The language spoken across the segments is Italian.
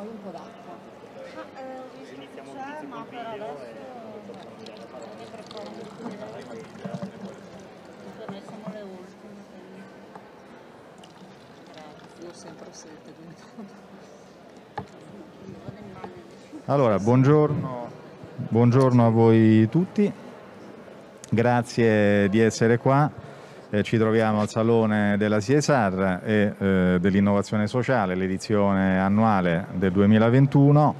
un po' d'acqua. Ho visto che c'è, ma per adesso mi preparo un po'. Per noi siamo le ultime, quindi. Grazie. Io ho sempre sete, quindi Vado in bagno. Allora, buongiorno a voi tutti, grazie di essere qua. Ci troviamo al Salone della CSR e dell'Innovazione Sociale, l'edizione annuale del 2021.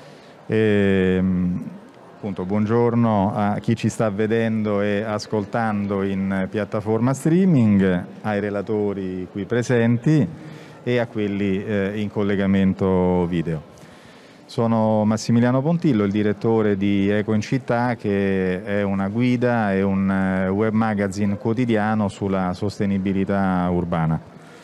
Appunto, buongiorno a chi ci sta vedendo e ascoltando in piattaforma streaming, ai relatori qui presenti e a quelli in collegamento video. Sono Massimiliano Pontillo, il direttore di Eco in Città, che è una guida e un web magazine quotidiano sulla sostenibilità urbana.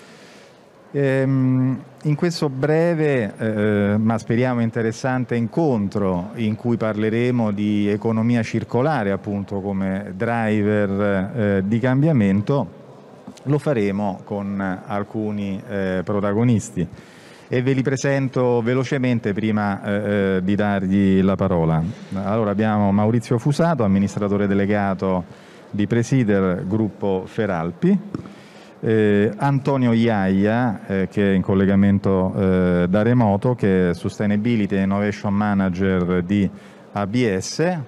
In questo breve, ma speriamo interessante incontro, in cui parleremo di economia circolare, appunto come driver di cambiamento, lo faremo con alcuni protagonisti. E ve li presento velocemente prima di dargli la parola. Allora, abbiamo Maurizio Fusato, amministratore delegato di Presider Gruppo Feralpi, Antonio Iaia, che è in collegamento da remoto, che è Sustainability and Innovation Manager di ABS.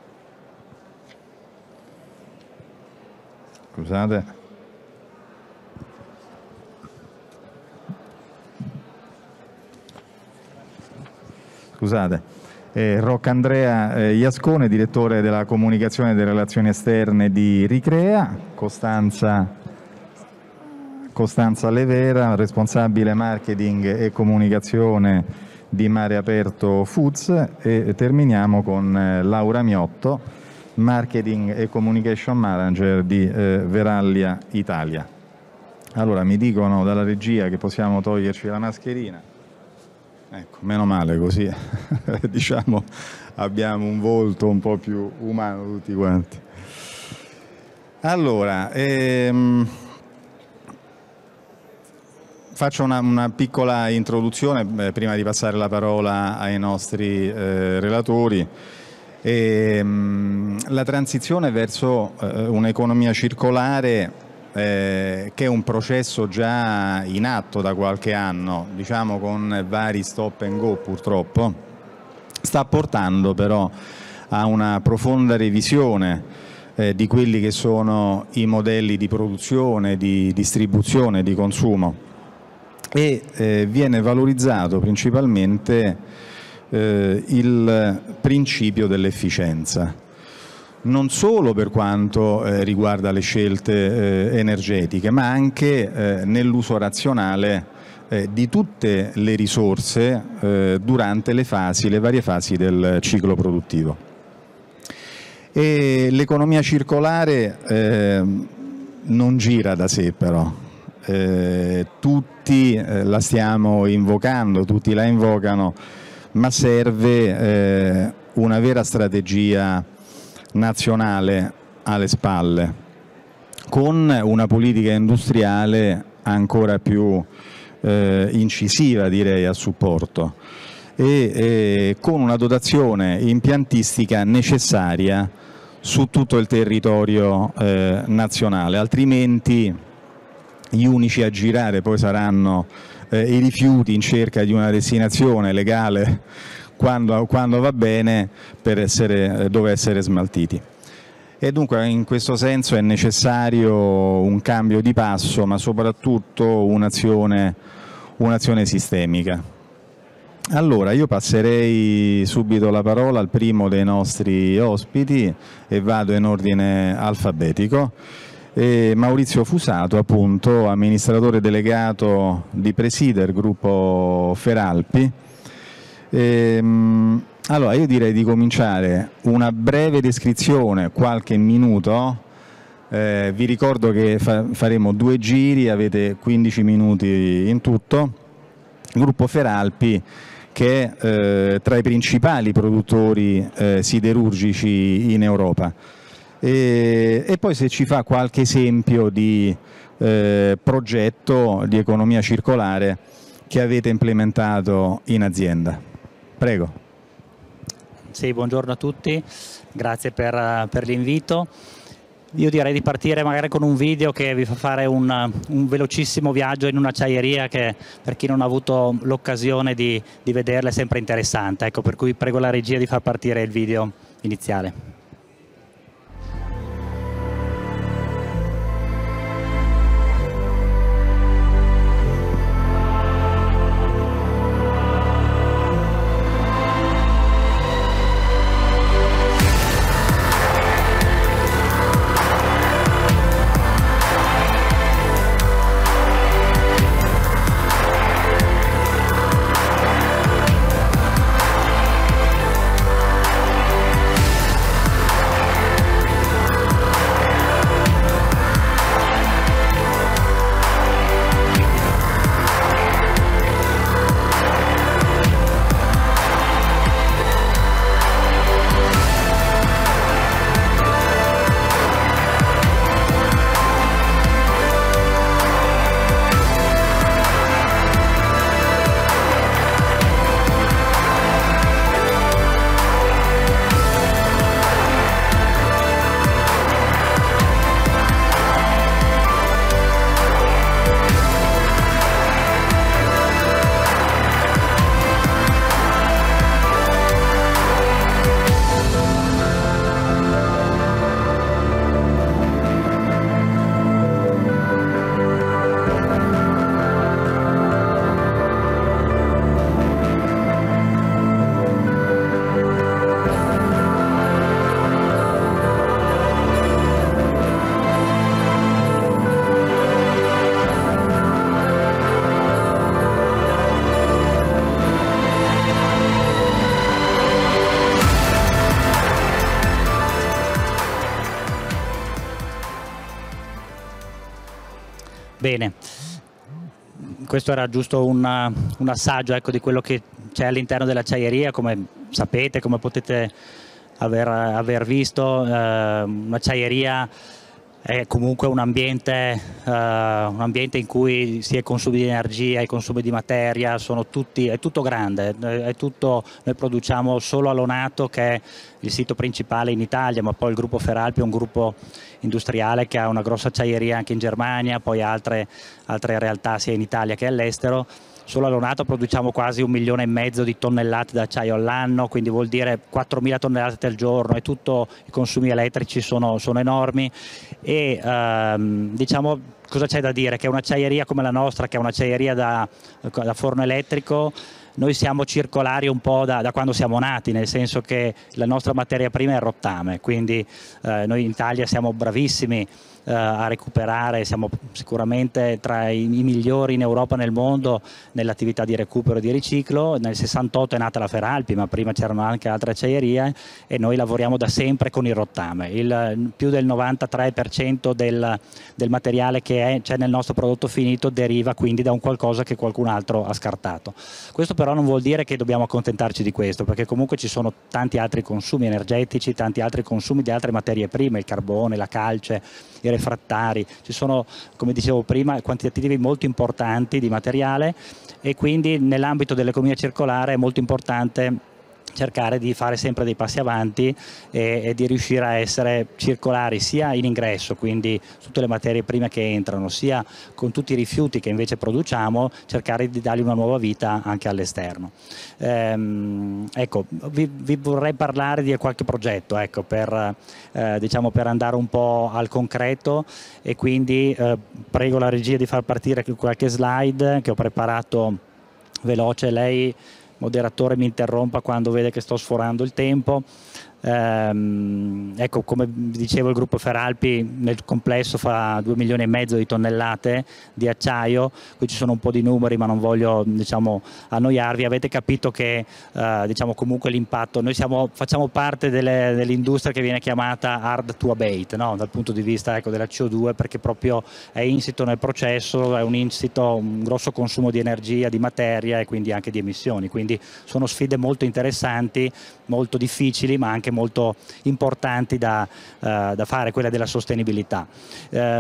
Scusate. Roccandrea Iascone, direttore della comunicazione e delle relazioni esterne di Ricrea, Costanza Levera, responsabile marketing e comunicazione di Mare Aperto Foods, e terminiamo con Laura Miotto, marketing e communication manager di Verallia Italia. Allora, mi dicono dalla regia che possiamo toglierci la mascherina. Ecco, meno male, così diciamo abbiamo un volto un po' più umano tutti quanti. Allora, faccio una piccola introduzione prima di passare la parola ai nostri relatori. La transizione verso un'economia circolare, che è un processo già in atto da qualche anno, diciamo con vari stop and go purtroppo, sta portando però a una profonda revisione di quelli che sono i modelli di produzione, di distribuzione, di consumo, e viene valorizzato principalmente il principio dell'efficienza. Non solo per quanto riguarda le scelte energetiche, ma anche nell'uso razionale di tutte le risorse durante le varie fasi del ciclo produttivo. E l'economia circolare non gira da sé, però. Tutti la stiamo invocando, tutti la invocano, ma serve una vera strategia nazionale alle spalle, con una politica industriale ancora più incisiva, direi, a supporto, e con una dotazione impiantistica necessaria su tutto il territorio nazionale, altrimenti gli unici a girare poi saranno i rifiuti in cerca di una destinazione legale quando va bene, dove essere smaltiti. E dunque in questo senso è necessario un cambio di passo, ma soprattutto un'azione sistemica. Allora, io passerei subito la parola al primo dei nostri ospiti e vado in ordine alfabetico. Maurizio Fusato, appunto, amministratore delegato di Presider Gruppo Feralpi. Allora, io direi di cominciare una breve descrizione, qualche minuto. Vi ricordo che faremo 2 giri, avete 15 minuti in tutto. Il Gruppo Feralpi, che è tra i principali produttori siderurgici in Europa. E poi, se ci fa qualche esempio di progetto di economia circolare che avete implementato in azienda. Prego. Sì, buongiorno a tutti, grazie per l'invito. Io direi di partire magari con un video che vi fa fare un velocissimo viaggio in un'acciaieria che, per chi non ha avuto l'occasione di vederla, è sempre interessante. Ecco, per cui prego la regia di far partire il video iniziale. Bene, questo era giusto un assaggio, ecco, di quello che c'è all'interno dell'acciaieria. Come sapete, come potete aver visto, un'acciaieria è comunque un ambiente in cui sia i consumi di energia, i consumi di materia, è tutto grande, noi produciamo solo a Lonato, che è il sito principale in Italia, ma poi il gruppo Feralpi è un gruppo industriale che ha una grossa acciaieria anche in Germania, poi altre realtà sia in Italia che all'estero. Solo a Lonato produciamo quasi 1,5 milioni di tonnellate d'acciaio all'anno, quindi vuol dire 4.000 tonnellate al giorno, e tutto, i consumi elettrici sono enormi. E diciamo, cosa c'è da dire? Che un'acciaieria come la nostra, che è un'acciaieria da forno elettrico, noi siamo circolari un po' da quando siamo nati, nel senso che la nostra materia prima è il rottame, quindi noi in Italia siamo bravissimi a recuperare, siamo sicuramente tra i migliori in Europa e nel mondo nell'attività di recupero e di riciclo. Nel 68 è nata la Feralpi, ma prima c'erano anche altre acciaierie, e noi lavoriamo da sempre con il rottame. Più del 93% del materiale che c'è nel nostro prodotto finito deriva quindi da un qualcosa che qualcun altro ha scartato. Questo però non vuol dire che dobbiamo accontentarci di questo, perché comunque ci sono tanti altri consumi energetici, tanti altri consumi di altre materie prime, il carbone, la calce, i refrattari. Ci sono, come dicevo prima, quantitativi molto importanti di materiale, e quindi nell'ambito dell'economia circolare è molto importante cercare di fare sempre dei passi avanti e di riuscire a essere circolari sia in ingresso, quindi tutte le materie prime che entrano, sia con tutti i rifiuti che invece produciamo, cercare di dargli una nuova vita anche all'esterno. Ecco, vi vorrei parlare di qualche progetto, ecco, diciamo, per andare un po' al concreto, e quindi prego la regia di far partire qualche slide che ho preparato veloce. Lei, moderatore, mi interrompa quando vede che sto sforando il tempo. Ecco, come vi dicevo, il gruppo Feralpi nel complesso fa 2,5 milioni di tonnellate di acciaio. Qui ci sono un po' di numeri, ma non voglio, diciamo, annoiarvi. Avete capito che diciamo, comunque l'impatto, noi facciamo parte dell'industria che viene chiamata hard to abate, no? Dal punto di vista, ecco, della CO2, perché proprio è insito nel processo, è un grosso consumo di energia, di materia e quindi anche di emissioni. Quindi sono sfide molto interessanti, molto difficili, ma anche molto importanti da fare, quella della sostenibilità.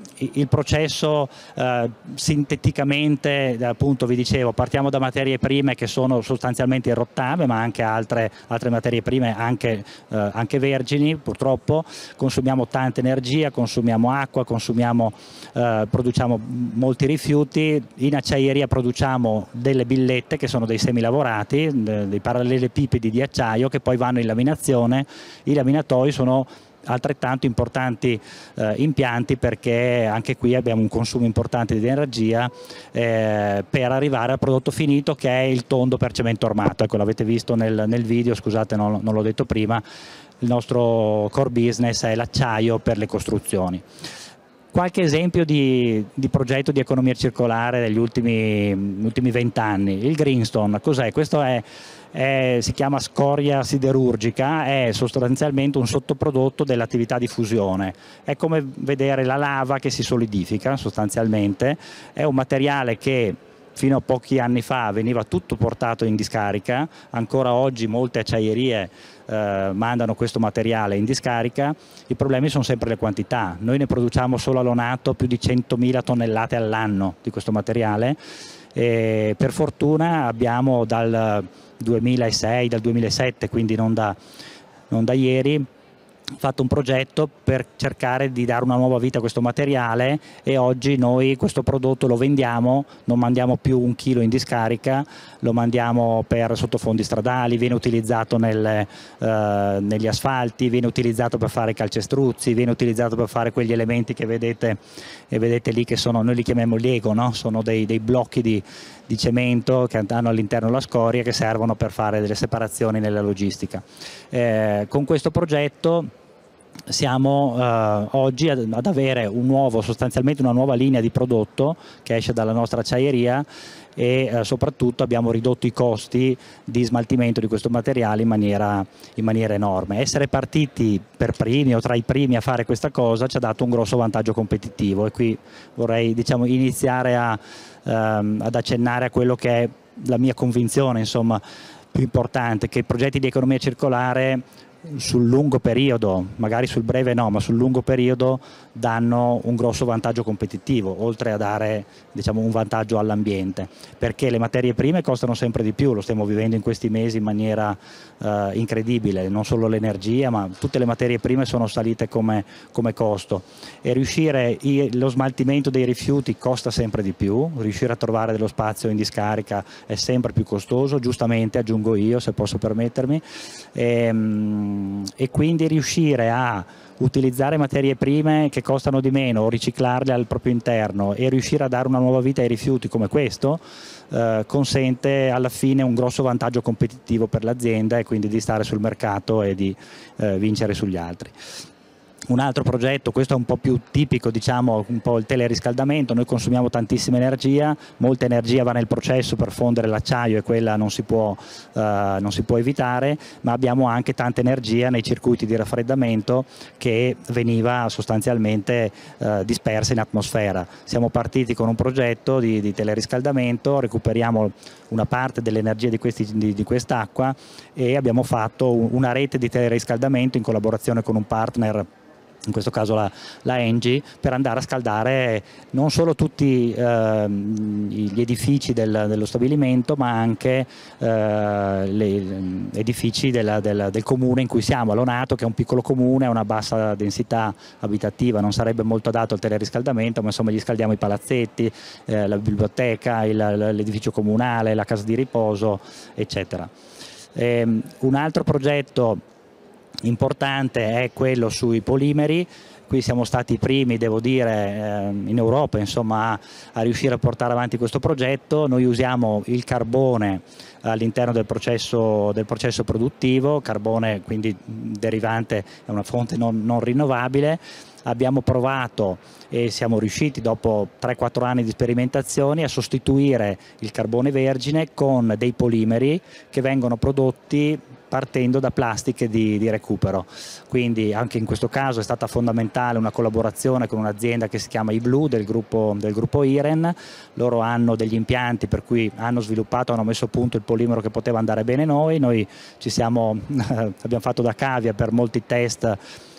il processo sinteticamente, appunto vi dicevo, partiamo da materie prime che sono sostanzialmente il rottame, ma anche altre materie prime anche vergini, purtroppo. Consumiamo tanta energia, consumiamo acqua, produciamo molti rifiuti. In acciaieria produciamo delle billette che sono dei semilavorati, dei parallelepipedi di acciaio che poi vanno in laminazione. I laminatori sono altrettanto importanti impianti, perché anche qui abbiamo un consumo importante di energia per arrivare al prodotto finito, che è il tondo per cemento armato. Ecco, l'avete visto nel video, scusate non l'ho detto prima, il nostro core business è l'acciaio per le costruzioni. Qualche esempio di progetto di economia circolare degli ultimi 20 anni. Il Greenstone, cos'è? Questo si chiama scoria siderurgica, è sostanzialmente un sottoprodotto dell'attività di fusione. È come vedere la lava che si solidifica sostanzialmente, è un materiale che fino a pochi anni fa veniva tutto portato in discarica, ancora oggi molte acciaierie mandano questo materiale in discarica. I problemi sono sempre le quantità. Noi ne produciamo solo a Lonato più di 100.000 tonnellate all'anno di questo materiale, e per fortuna abbiamo dal 2006, dal 2007, quindi non da ieri, fatto un progetto per cercare di dare una nuova vita a questo materiale, e oggi noi questo prodotto lo vendiamo, non mandiamo più 1 chilo in discarica, lo mandiamo per sottofondi stradali, viene utilizzato negli asfalti, viene utilizzato per fare calcestruzzi, viene utilizzato per fare quegli elementi che vedete lì, che sono, noi li chiamiamo Lego, no? Sono dei blocchi di cemento che hanno all'interno la scoria, che servono per fare delle separazioni nella logistica. Con questo progetto siamo oggi ad avere sostanzialmente una nuova linea di prodotto che esce dalla nostra acciaieria, e soprattutto abbiamo ridotto i costi di smaltimento di questo materiale in maniera enorme. Essere partiti per primi o tra i primi a fare questa cosa ci ha dato un grosso vantaggio competitivo, e qui vorrei, diciamo, iniziare ad accennare a quello che è la mia convinzione, insomma, più importante, che i progetti di economia circolare sul lungo periodo, magari sul breve no, ma sul lungo periodo danno un grosso vantaggio competitivo, oltre a dare, diciamo, un vantaggio all'ambiente, perché le materie prime costano sempre di più, lo stiamo vivendo in questi mesi in maniera incredibile, non solo l'energia, ma tutte le materie prime sono salite come costo, e lo smaltimento dei rifiuti costa sempre di più, riuscire a trovare dello spazio in discarica è sempre più costoso, giustamente, aggiungo io, se posso permettermi, e quindi riuscire a utilizzare materie prime che costano di meno o riciclarle al proprio interno e riuscire a dare una nuova vita ai rifiuti come questo consente alla fine un grosso vantaggio competitivo per l'azienda, e quindi di stare sul mercato e di vincere sugli altri. Un altro progetto, questo è un po' più tipico, diciamo, un po' il teleriscaldamento. Noi consumiamo tantissima energia, molta energia va nel processo per fondere l'acciaio, e quella non si può evitare, ma abbiamo anche tanta energia nei circuiti di raffreddamento che veniva sostanzialmente dispersa in atmosfera. Siamo partiti con un progetto di teleriscaldamento, recuperiamo una parte dell'energia di quest'acqua, e abbiamo fatto una rete di teleriscaldamento in collaborazione con un partner, in questo caso la Engie, per andare a scaldare non solo tutti gli edifici dello stabilimento, ma anche gli edifici del comune in cui siamo, a Lonato, che è un piccolo comune, ha una bassa densità abitativa, non sarebbe molto adatto al teleriscaldamento, ma insomma gli scaldiamo i palazzetti, la biblioteca, l'edificio comunale, la casa di riposo, eccetera. Un altro progetto importante è quello sui polimeri. Qui siamo stati i primi, devo dire, in Europa, insomma, a riuscire a portare avanti questo progetto. Noi usiamo il carbone all'interno del processo produttivo, carbone quindi derivante, è una fonte non rinnovabile. Abbiamo provato e siamo riusciti, dopo 3-4 anni di sperimentazioni, a sostituire il carbone vergine con dei polimeri che vengono prodotti partendo da plastiche di recupero. Quindi anche in questo caso è stata fondamentale una collaborazione con un'azienda che si chiama iBlue del gruppo Iren. Loro hanno degli impianti per cui hanno messo a punto il polimero che poteva andare bene noi ci abbiamo fatto da cavia per molti test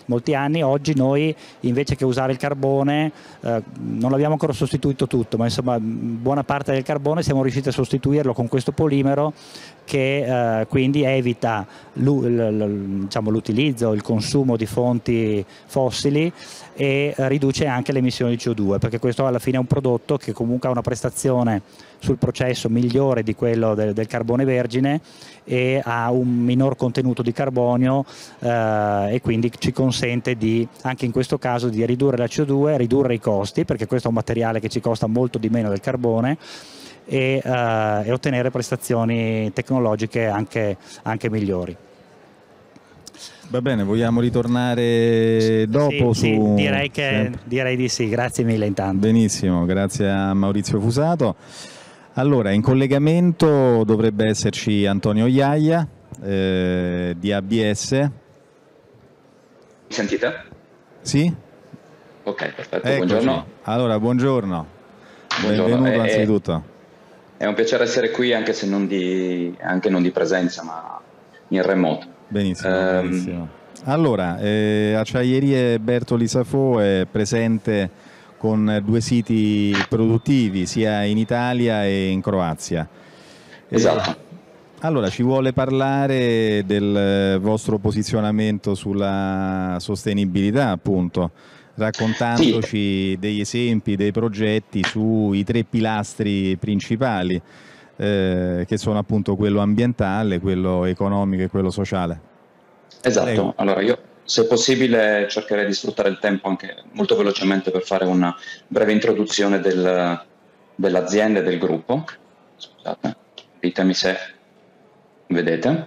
molti anni. Oggi noi invece che usare il carbone, non l'abbiamo ancora sostituito tutto, ma insomma buona parte del carbone siamo riusciti a sostituirlo con questo polimero che quindi evita l'utilizzo, il consumo di fonti fossili e riduce anche le emissioni di CO2, perché questo alla fine è un prodotto che comunque ha una prestazione sul processo migliore di quello del carbone vergine e ha un minor contenuto di carbonio e quindi ci consente anche in questo caso di ridurre la CO2, ridurre i costi, perché questo è un materiale che ci costa molto di meno del carbone, e ottenere prestazioni tecnologiche anche migliori. Va bene, vogliamo ritornare dopo su... direi di sì, grazie mille intanto. Benissimo, grazie a Maurizio Fusato. Allora, in collegamento dovrebbe esserci Antonio Iaia di ABS. Mi sentite? Sì? Ok, perfetto, Eccoci. buongiorno. Allora, buongiorno. Buongiorno. Benvenuto anzitutto. È un piacere essere qui, anche se non di presenza, ma in remoto. Benissimo, benissimo. Allora, Acciaierie Bertoli Safo è presente con 2 siti produttivi sia in Italia e in Croazia. Esatto. Allora, ci vuole parlare del vostro posizionamento sulla sostenibilità, appunto, raccontandoci degli esempi, dei progetti sui 3 pilastri principali, che sono appunto quello ambientale, quello economico e quello sociale. Esatto. Prego. Allora io, se possibile, cercherei di sfruttare il tempo anche molto velocemente per fare una breve introduzione dell'azienda e del gruppo. Scusate, ditemi se vedete.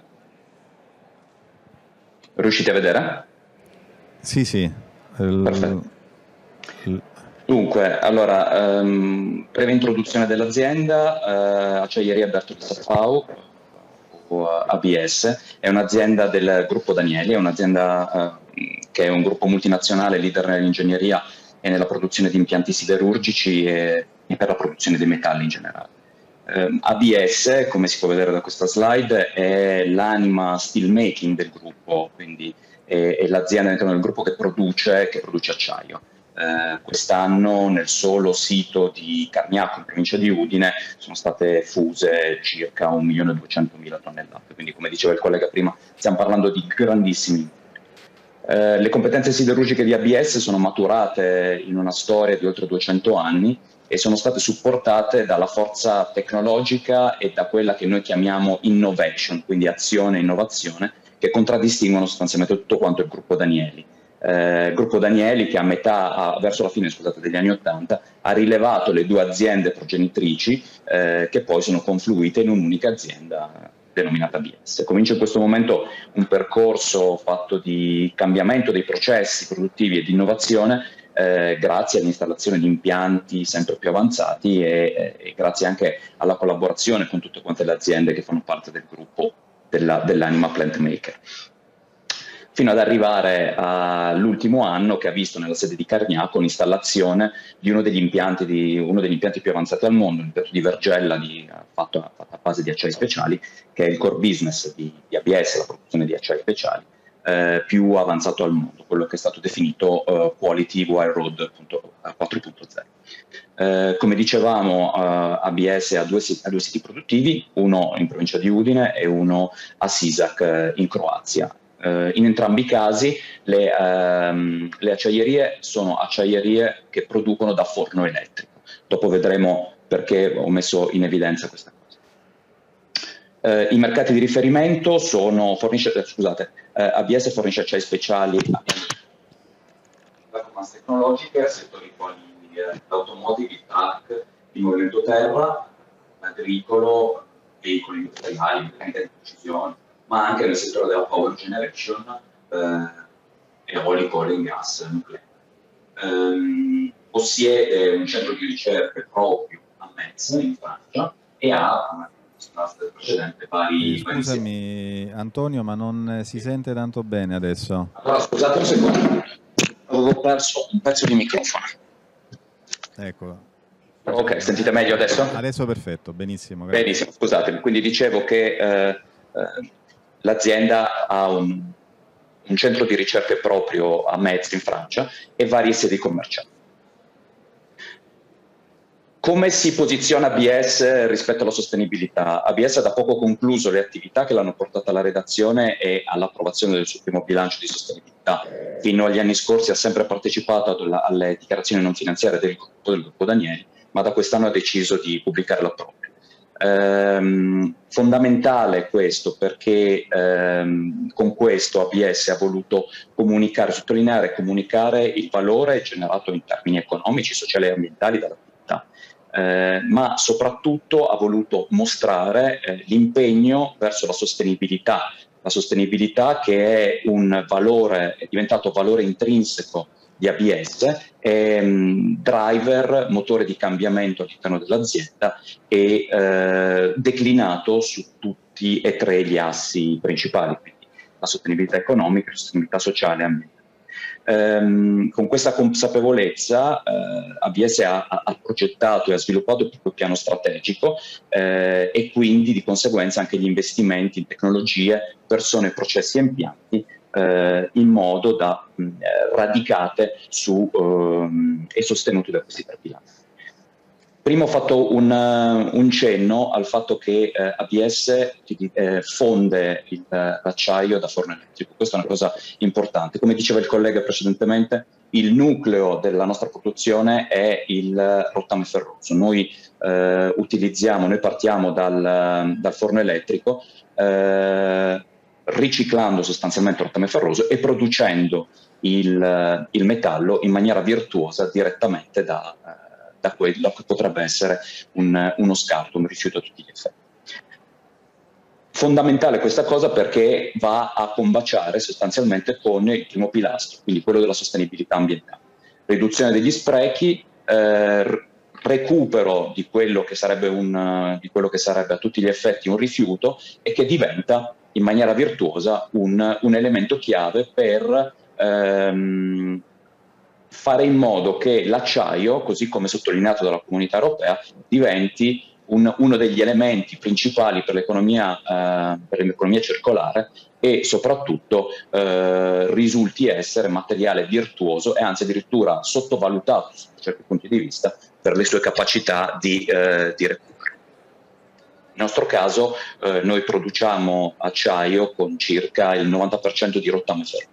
Riuscite a vedere? Sì, sì. Perfetto. Dunque, allora, breve introduzione dell'azienda. Acciaieria Bertoli Safo, o ABS, è un'azienda del gruppo Danieli, è un'azienda che è un gruppo multinazionale leader nell'ingegneria e nella produzione di impianti siderurgici e per la produzione dei metalli in generale. ABS, come si può vedere da questa slide, è l'anima steelmaking del gruppo, quindi è l'azienda all'interno del gruppo che produce acciaio. Quest'anno nel solo sito di Cargnacco in provincia di Udine sono state fuse circa 1.200.000 tonnellate, quindi come diceva il collega prima stiamo parlando di grandissimi. Le competenze siderurgiche di ABS sono maturate in una storia di oltre 200 anni e sono state supportate dalla forza tecnologica e da quella che noi chiamiamo innovation, quindi azione e innovazione, che contraddistinguono sostanzialmente tutto quanto il gruppo Danieli. Gruppo Danieli che verso la fine degli anni 80 ha rilevato le 2 aziende progenitrici che poi sono confluite in un'unica azienda denominata ABS. Comincia in questo momento un percorso fatto di cambiamento dei processi produttivi e di innovazione grazie all'installazione di impianti sempre più avanzati e grazie anche alla collaborazione con tutte quante le aziende che fanno parte del gruppo dell'Anima Plant Maker, fino ad arrivare all'ultimo anno che ha visto nella sede di Cargnacco l'installazione di uno degli impianti più avanzati al mondo, l'impianto di Vergella fatto a base di acciai speciali, che è il core business di ABS, la produzione di acciai speciali, più avanzato al mondo, quello che è stato definito Quality Wire Rod 4.0. Come dicevamo, ABS ha due siti produttivi, uno in provincia di Udine e uno a Sisak in Croazia. In entrambi i casi le acciaierie sono acciaierie che producono da forno elettrico. Dopo vedremo perché ho messo in evidenza questa cosa. I mercati di riferimento sono ABS fornisce acciai speciali a performance tecnologiche, settori quali l'automotive, il truck, il movimento terra, l'agricolo, veicoli industriali, meccanica di precisione, ma anche nel settore della power generation, eolico, oil and gas, nucleare. Possiede un centro di ricerca proprio a Metz, in Francia, e ha, come mostrato precedente, vari... Scusami Antonio, ma non si sente tanto bene adesso. Allora, scusate un secondo, avevo perso un pezzo di microfono. Ecco. Ok, sentite meglio adesso? Adesso perfetto, benissimo. Grazie. Benissimo, scusatemi. Quindi dicevo che l'azienda ha un un centro di ricerche proprio a Metz in Francia e varie sedi commerciali. Come si posiziona ABS rispetto alla sostenibilità? ABS ha da poco concluso le attività che l'hanno portata alla redazione e all'approvazione del suo primo bilancio di sostenibilità. Fino agli anni scorsi ha sempre partecipato alle dichiarazioni non finanziarie del gruppo Danieli, ma da quest'anno ha deciso di pubblicare la propria. Fondamentale questo perché con questo ABS ha voluto comunicare, sottolineare e comunicare il valore generato in termini economici, sociali e ambientali dall'attività, ma soprattutto ha voluto mostrare l'impegno verso la sostenibilità che è un valore, è diventato valore intrinseco di ABS, è driver, motore di cambiamento all'interno dell'azienda e declinato su tutti e tre gli assi principali, quindi la sostenibilità economica, la sostenibilità sociale e ambientale. Con questa consapevolezza ABS ha progettato e ha sviluppato il proprio piano strategico e quindi di conseguenza anche gli investimenti in tecnologie, persone, processi e impianti in modo da radicate su e sostenute da questi tre pilastri. Prima ho fatto un cenno al fatto che ABS fonde l'acciaio da forno elettrico. Questa è una cosa importante. Come diceva il collega precedentemente, il nucleo della nostra produzione è il rottame ferroso. Noi partiamo dal forno elettrico riciclando sostanzialmente il rottame ferroso e producendo il metallo in maniera virtuosa direttamente da quello che potrebbe essere uno scarto, un rifiuto a tutti gli effetti. Fondamentale questa cosa perché va a combaciare sostanzialmente con il primo pilastro, quindi quello della sostenibilità ambientale. Riduzione degli sprechi, recupero di quello che sarebbe a tutti gli effetti un rifiuto e che diventa in maniera virtuosa un elemento chiave per fare in modo che l'acciaio, così come sottolineato dalla Comunità Europea, diventi uno degli elementi principali per l'economia circolare e soprattutto risulti essere materiale virtuoso e anzi addirittura sottovalutato da certi punti di vista per le sue capacità di recupero. Nel nostro caso noi produciamo acciaio con circa il 90% di rottame ferroso.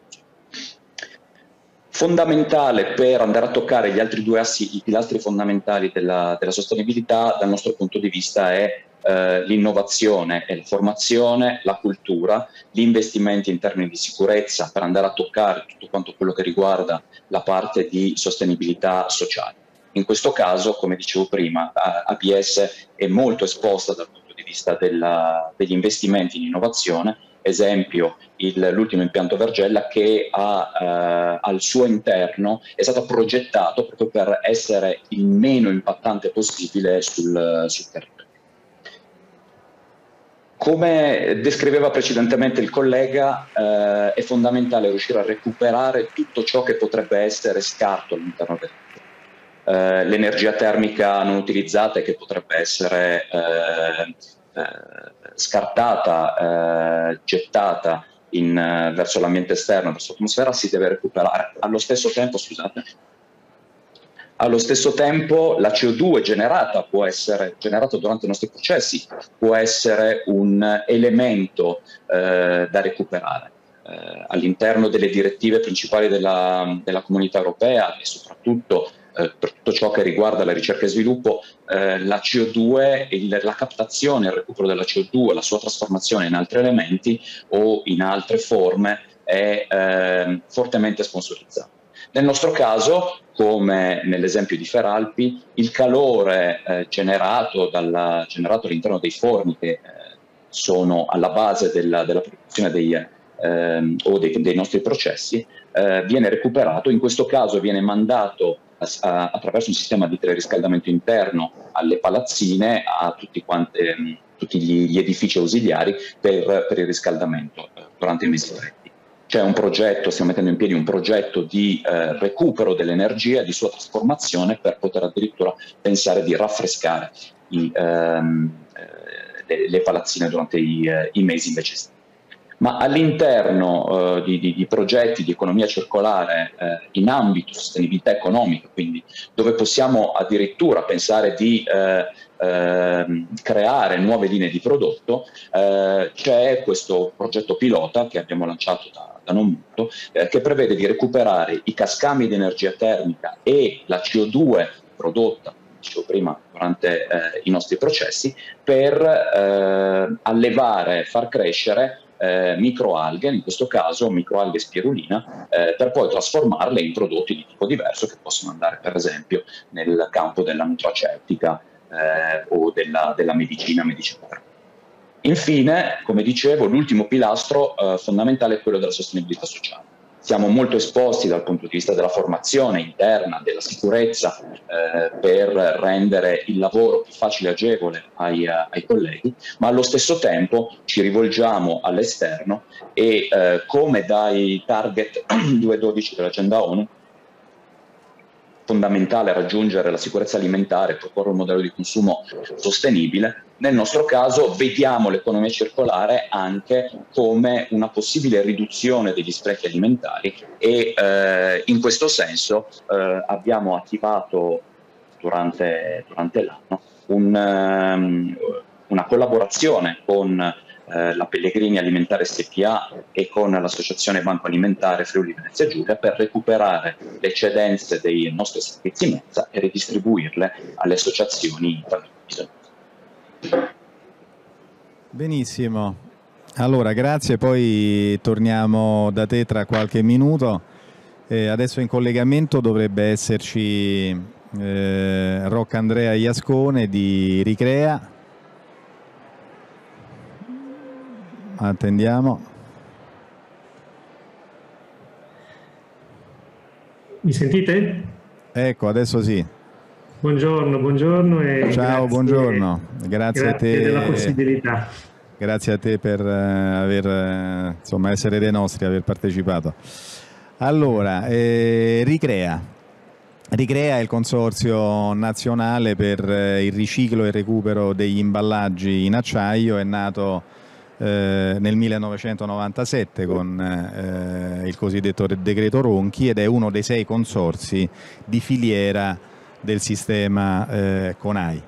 Fondamentale per andare a toccare gli altri due assi, i pilastri fondamentali della sostenibilità dal nostro punto di vista è l'innovazione e la formazione, la cultura, gli investimenti in termini di sicurezza per andare a toccare tutto quanto quello che riguarda la parte di sostenibilità sociale. In questo caso, come dicevo prima, ABS è molto esposta dal punto di vista degli investimenti in innovazione. Esempio, l'ultimo impianto Vergella che al suo interno è stato progettato proprio per essere il meno impattante possibile sul territorio. Come descriveva precedentemente il collega, è fondamentale riuscire a recuperare tutto ciò che potrebbe essere scarto all'interno del territorio. L'energia termica non utilizzata e che potrebbe essere scartata, gettata verso l'ambiente esterno, verso l'atmosfera, si deve recuperare. Allo stesso tempo, la CO2 generata durante i nostri processi può essere un elemento da recuperare. All'interno delle direttive principali della Comunità Europea e soprattutto per tutto ciò che riguarda la ricerca e sviluppo, la CO2, la captazione e il recupero della CO2, la sua trasformazione in altri elementi o in altre forme è fortemente sponsorizzata. Nel nostro caso, come nell'esempio di Feralpi, il calore generato all'interno dei forni che sono alla base della produzione dei nostri processi viene recuperato. In questo caso viene mandato attraverso un sistema di teleriscaldamento interno alle palazzine, a tutti gli edifici ausiliari per il riscaldamento durante i mesi freddi. C'è un progetto, stiamo mettendo in piedi un progetto di recupero dell'energia, di sua trasformazione per poter addirittura pensare di raffrescare le palazzine durante i mesi invece estivi. ma all'interno di progetti di economia circolare in ambito sostenibilità economica, quindi dove possiamo addirittura pensare di creare nuove linee di prodotto, c'è questo progetto pilota che abbiamo lanciato da non molto, che prevede di recuperare i cascami di energia termica e la CO2 prodotta, dicevo prima, durante i nostri processi, per allevare, far crescere microalghe, in questo caso microalghe spirulina, per poi trasformarle in prodotti di tipo diverso che possono andare per esempio nel campo della nutraceutica o della medicina medicinale. Infine, come dicevo, l'ultimo pilastro fondamentale è quello della sostenibilità sociale. Siamo molto esposti dal punto di vista della formazione interna, della sicurezza, per rendere il lavoro più facile e agevole ai colleghi, ma allo stesso tempo ci rivolgiamo all'esterno e come dai target 2.12 dell'agenda ONU, fondamentale raggiungere la sicurezza alimentare e proporre un modello di consumo sostenibile. Nel nostro caso vediamo l'economia circolare anche come una possibile riduzione degli sprechi alimentari e in questo senso abbiamo attivato durante l'anno una collaborazione con la Pellegrini Alimentare SpA e con l'associazione Banco Alimentare Friuli Venezia Giulia per recuperare le eccedenze dei nostri servizi mensa e ridistribuirle alle associazioni bisognose. Benissimo, allora grazie, poi torniamo da te tra qualche minuto. Adesso in collegamento dovrebbe esserci Rocca Andrea Iascone di Ricrea. Attendiamo. Mi sentite? Ecco, adesso sì. Buongiorno e ciao, buongiorno. Grazie a te della possibilità. Grazie a te per essere dei nostri, aver partecipato. Allora, Ricrea è il consorzio nazionale per il riciclo e il recupero degli imballaggi in acciaio, è nato nel 1997 con il cosiddetto decreto Ronchi ed è uno dei 6 consorzi di filiera del sistema CONAI.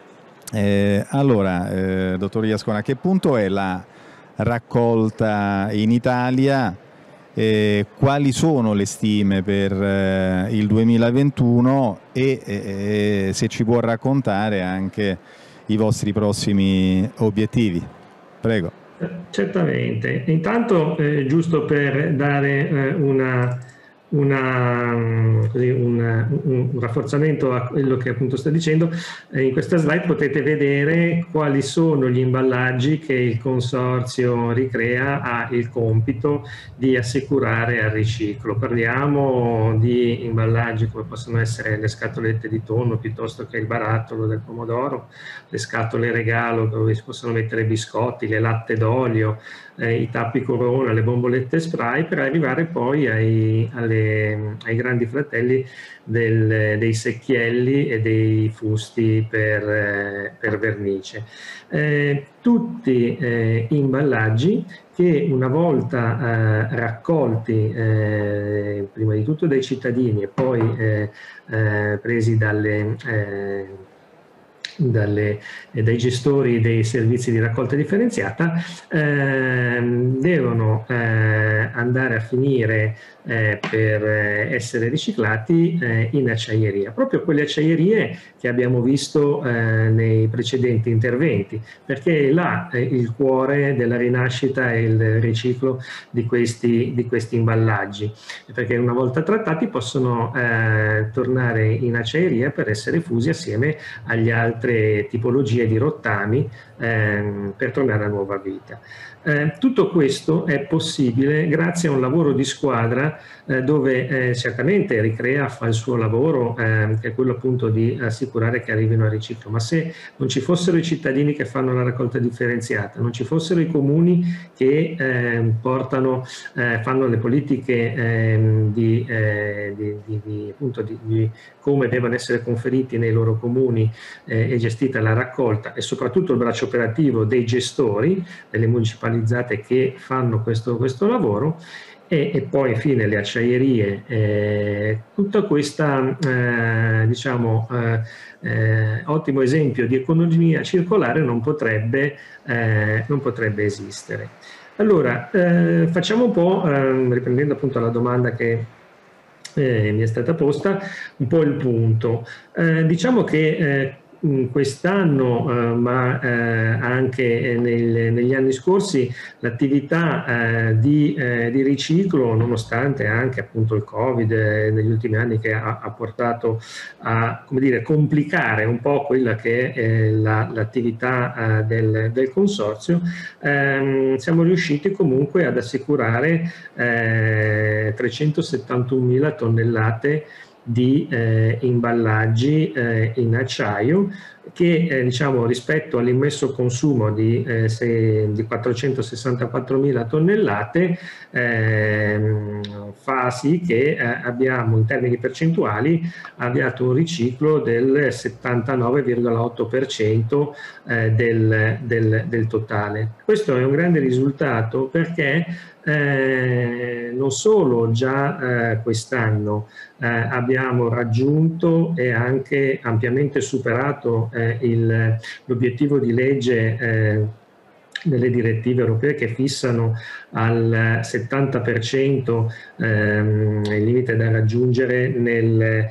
Allora, dottor Iascone, a che punto è la raccolta in Italia? Quali sono le stime per il 2021 e se ci può raccontare anche i vostri prossimi obiettivi? Prego. Certamente. Intanto, giusto per dare un rafforzamento a quello che appunto sta dicendo, in questa slide potete vedere quali sono gli imballaggi che il consorzio Ricrea ha il compito di assicurare al riciclo. Parliamo di imballaggi come possono essere le scatolette di tonno piuttosto che il barattolo del pomodoro, le scatole regalo dove si possono mettere biscotti, le latte d'olio, i tappi Corona, le bombolette spray, per arrivare poi ai grandi fratelli dei secchielli e dei fusti per vernice. Tutti imballaggi che una volta raccolti prima di tutto dai cittadini e poi presi dai gestori dei servizi di raccolta differenziata devono andare a finire per essere riciclati in acciaieria, proprio quelle acciaierie che abbiamo visto nei precedenti interventi, perché è là il cuore della rinascita e il riciclo di questi imballaggi, perché una volta trattati possono tornare in acciaieria per essere fusi assieme agli altre tipologie di rottami per tornare a nuova vita. Tutto questo è possibile grazie a un lavoro di squadra dove certamente Ricrea fa il suo lavoro, che è quello appunto di assicurare che arrivino al riciclo, ma se non ci fossero i cittadini che fanno la raccolta differenziata, non ci fossero i comuni che fanno le politiche di come devono essere conferiti nei loro comuni e gestita la raccolta, e soprattutto il braccio operativo dei gestori delle municipalità specializzate che fanno questo lavoro. E poi infine le acciaierie, tutta questa diciamo ottimo esempio di economia circolare non potrebbe esistere. Allora facciamo un po', riprendendo appunto la domanda che mi è stata posta, un po' il punto. Diciamo che quest'anno, ma anche negli anni scorsi, l'attività di riciclo, nonostante anche appunto il Covid negli ultimi anni che ha portato a, come dire, complicare un po' quella che è l'attività del consorzio, siamo riusciti comunque ad assicurare 371.000 tonnellate di imballaggi in acciaio che diciamo, rispetto all'immesso consumo di 464.000 tonnellate fa sì che abbiamo in termini percentuali avviato un riciclo del 79,8% del totale. Questo è un grande risultato perché non solo già quest'anno abbiamo raggiunto e anche ampiamente superato l'obiettivo di legge delle direttive europee che fissano al 70% il limite da raggiungere nel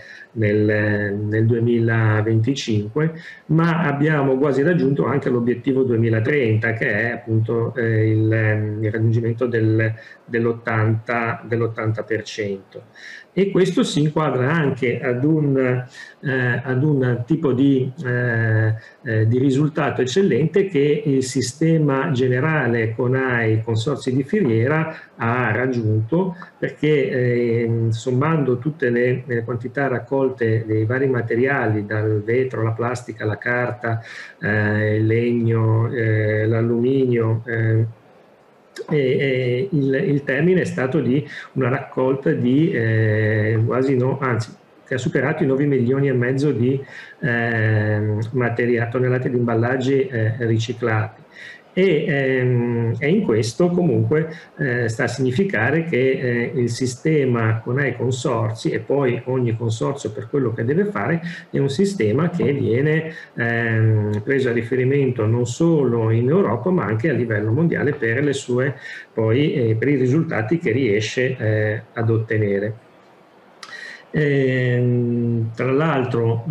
2025, ma abbiamo quasi raggiunto anche l'obiettivo 2030 che è appunto il raggiungimento dell'80%. E questo si inquadra anche ad un tipo di risultato eccellente che il sistema generale CONAI Consorzi di Filiera ha raggiunto, perché sommando tutte le quantità raccolte dei vari materiali, dal vetro, la plastica, la carta, il legno, l'alluminio, il termine è stato di una raccolta di che ha superato i 9 milioni e mezzo di tonnellate di imballaggi riciclati. E in questo comunque sta a significare che il sistema CONAI Consorzi, e poi ogni consorzio per quello che deve fare, è un sistema che viene preso a riferimento non solo in Europa ma anche a livello mondiale per le sue per i risultati che riesce ad ottenere. Tra l'altro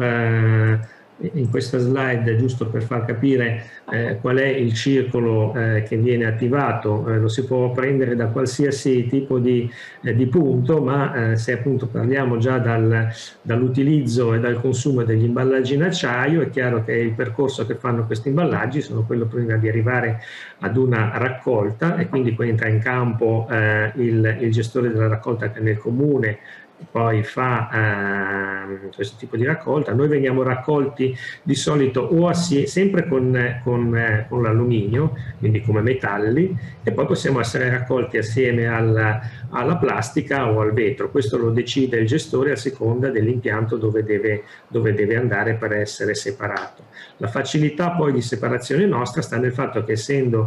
in questa slide, giusto per far capire qual è il circolo che viene attivato, lo si può prendere da qualsiasi tipo di punto, ma se appunto parliamo già dall'utilizzo e dal consumo degli imballaggi in acciaio, è chiaro che il percorso che fanno questi imballaggi sono quello prima di arrivare ad una raccolta, e quindi poi entra in campo il gestore della raccolta che nel comune poi fa questo tipo di raccolta. Noi veniamo raccolti di solito o sempre con l'alluminio, quindi come metalli, e poi possiamo essere raccolti assieme alla plastica o al vetro. Questo lo decide il gestore a seconda dell'impianto dove deve andare per essere separato. La facilità poi di separazione nostra sta nel fatto che, essendo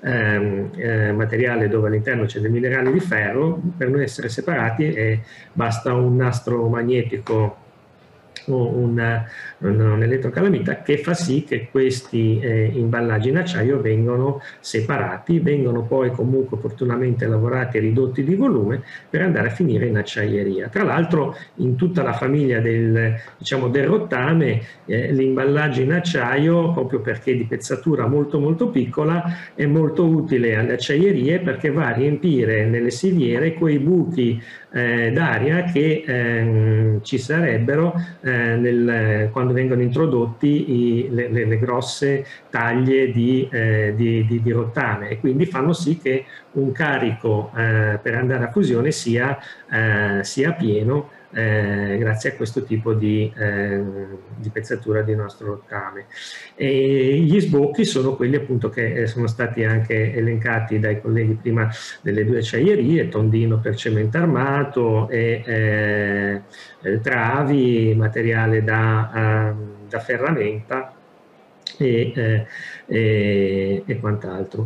materiale dove all'interno c'è del minerale di ferro, per noi essere separati basta un nastro magnetico o un elettrocalamita che fa sì che questi imballaggi in acciaio vengono separati, vengono poi comunque opportunamente lavorati e ridotti di volume per andare a finire in acciaieria. Tra l'altro in tutta la famiglia del rottame l'imballaggio in acciaio, proprio perché di pezzatura molto molto piccola, è molto utile alle acciaierie perché va a riempire nelle siviere quei buchi d'aria che ci sarebbero quando vengono introdotti le grosse taglie di rottame, e quindi fanno sì che un carico per andare a fusione sia pieno grazie a questo tipo di pezzatura di nostro rottame. E gli sbocchi sono quelli appunto che sono stati anche elencati dai colleghi prima delle due acciaierie: tondino per cemento armato e travi, materiale da ferramenta e quant'altro.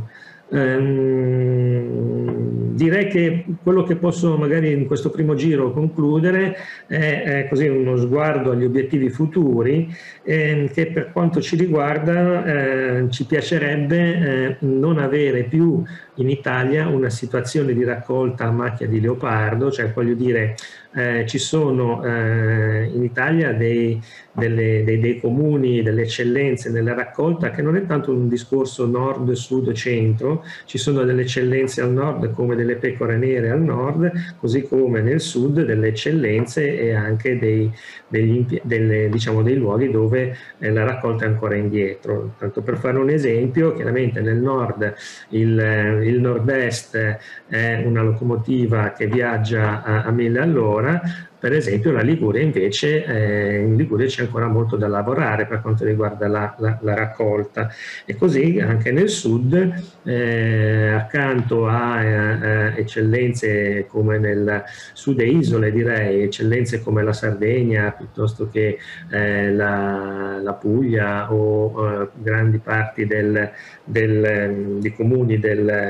Direi che quello che posso magari in questo primo giro concludere è così uno sguardo agli obiettivi futuri, che per quanto ci riguarda ci piacerebbe non avere più in Italia una situazione di raccolta a macchia di leopardo, cioè voglio dire ci sono in Italia dei comuni, delle eccellenze nella raccolta, che non è tanto un discorso nord, sud, centro, ci sono delle eccellenze al nord come delle pecore nere al nord, così come nel sud delle eccellenze e anche dei luoghi dove la raccolta è ancora indietro. Tanto per fare un esempio, chiaramente nel nord il nord-est è una locomotiva che viaggia a 1000 all'ora. Per esempio la Liguria invece, in Liguria c'è ancora molto da lavorare per quanto riguarda la raccolta, e così anche nel sud, accanto a eccellenze come nel sud e isole, direi, eccellenze come la Sardegna piuttosto che la Puglia o grandi parti di comuni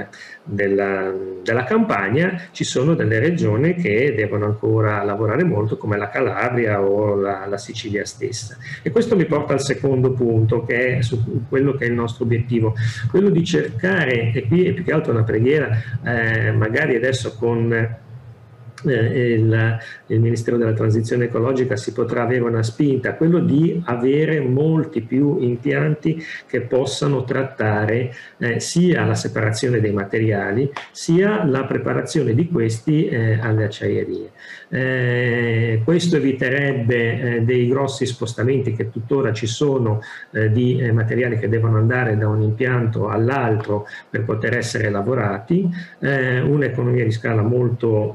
della Campania, ci sono delle regioni che devono ancora lavorare molto, come la Calabria o la Sicilia stessa. E questo mi porta al secondo punto, che è su quello che è il nostro obiettivo, quello di cercare, e qui è più che altro una preghiera, magari adesso con il Ministero della Transizione Ecologica si potrà avere una spinta, quello di avere molti più impianti che possano trattare sia la separazione dei materiali sia la preparazione di questi alle acciaierie. Questo eviterebbe dei grossi spostamenti che tuttora ci sono di materiali che devono andare da un impianto all'altro per poter essere lavorati, un'economia di scala molto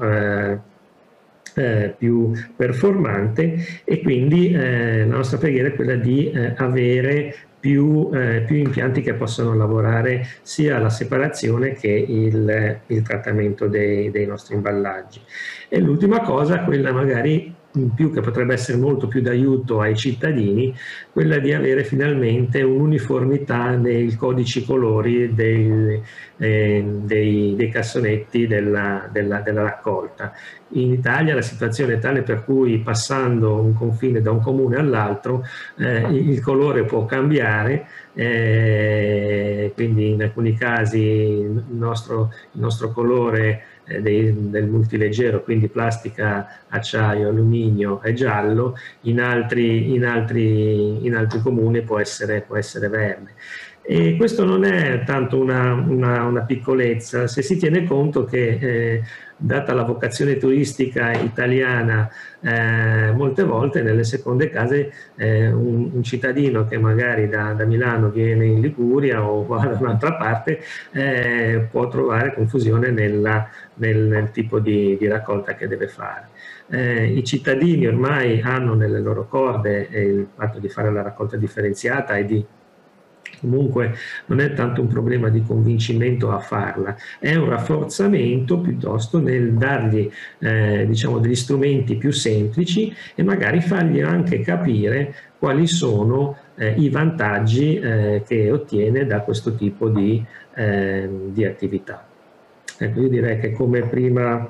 più performante, e quindi la nostra preghiera è quella di avere più impianti che possano lavorare sia la separazione che il trattamento dei nostri imballaggi. E l'ultima cosa, quella magari in più, che potrebbe essere molto più d'aiuto ai cittadini, quella di avere finalmente un'uniformità nei codici colori dei cassonetti della raccolta. In Italia la situazione è tale per cui, passando un confine da un comune all'altro, il colore può cambiare, quindi in alcuni casi il nostro colore del multileggero, quindi plastica, acciaio, alluminio, è giallo, in altri comuni può essere verde. E questo non è tanto una piccolezza, se si tiene conto che data la vocazione turistica italiana, molte volte nelle seconde case un cittadino che magari da Milano viene in Liguria o va da un'altra parte può trovare confusione nel tipo di raccolta che deve fare. I cittadini ormai hanno nelle loro corde il fatto di fare la raccolta differenziata e comunque non è tanto un problema di convincimento a farla, è un rafforzamento piuttosto nel dargli degli strumenti più semplici e magari fargli anche capire quali sono i vantaggi che ottiene da questo tipo di attività. Ecco, io direi che come prima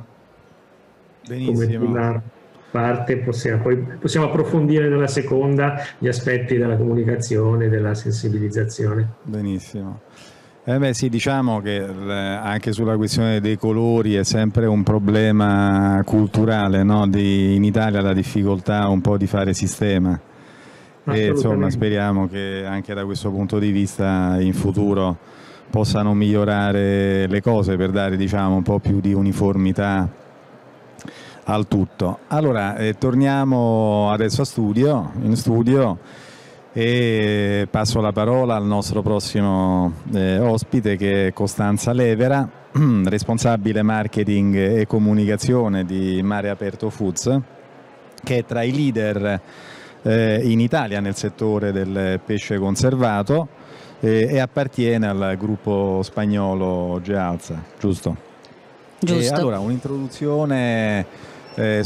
parte possiamo approfondire nella seconda gli aspetti della comunicazione, della sensibilizzazione. Benissimo. Sì, diciamo che anche sulla questione dei colori è sempre un problema culturale, no? In Italia la difficoltà un po' di fare sistema, e insomma speriamo che anche da questo punto di vista in futuro possano migliorare le cose per dare, diciamo, un po' più di uniformità al tutto. Allora torniamo adesso in studio e passo la parola al nostro prossimo ospite, che è Costanza Levera, responsabile marketing e comunicazione di Mare Aperto Foods, che è tra i leader in Italia nel settore del pesce conservato e appartiene al gruppo spagnolo Gealza, giusto? Giusto. Allora, un'introduzione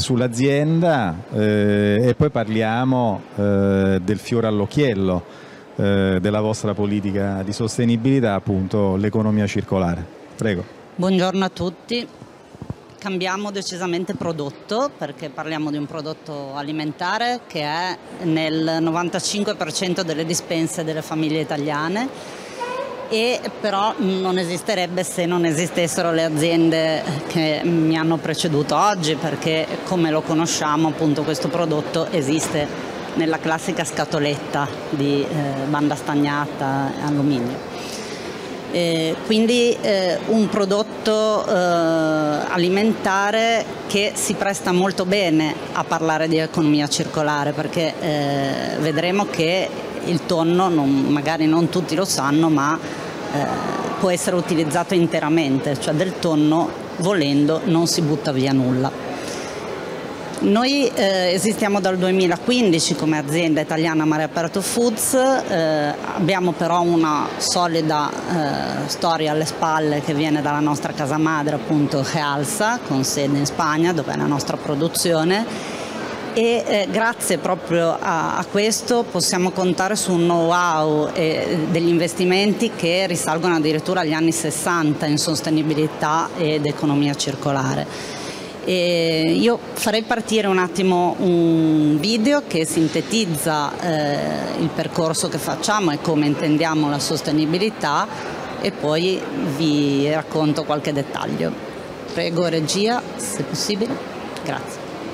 sull'azienda e poi parliamo del fiore all'occhiello, della vostra politica di sostenibilità, appunto l'economia circolare. Prego. Buongiorno a tutti. Cambiamo decisamente prodotto, perché parliamo di un prodotto alimentare che è nel 95% delle dispense delle famiglie italiane, e però non esisterebbe se non esistessero le aziende che mi hanno preceduto oggi, perché come lo conosciamo appunto questo prodotto esiste nella classica scatoletta di banda stagnata alluminio. Quindi un prodotto alimentare che si presta molto bene a parlare di economia circolare, perché vedremo che il tonno, magari non tutti lo sanno, ma può essere utilizzato interamente, cioè del tonno volendo non si butta via nulla. Noi esistiamo dal 2015 come azienda italiana Mare Aperto Foods, abbiamo però una solida storia alle spalle che viene dalla nostra casa madre, appunto Realsa, con sede in Spagna, dove è la nostra produzione, e grazie proprio a questo possiamo contare su un know-how e degli investimenti che risalgono addirittura agli anni 60 in sostenibilità ed economia circolare. Io farei partire un attimo un video che sintetizza il percorso che facciamo e come intendiamo la sostenibilità, e poi vi racconto qualche dettaglio. Prego regia, se possibile. Grazie.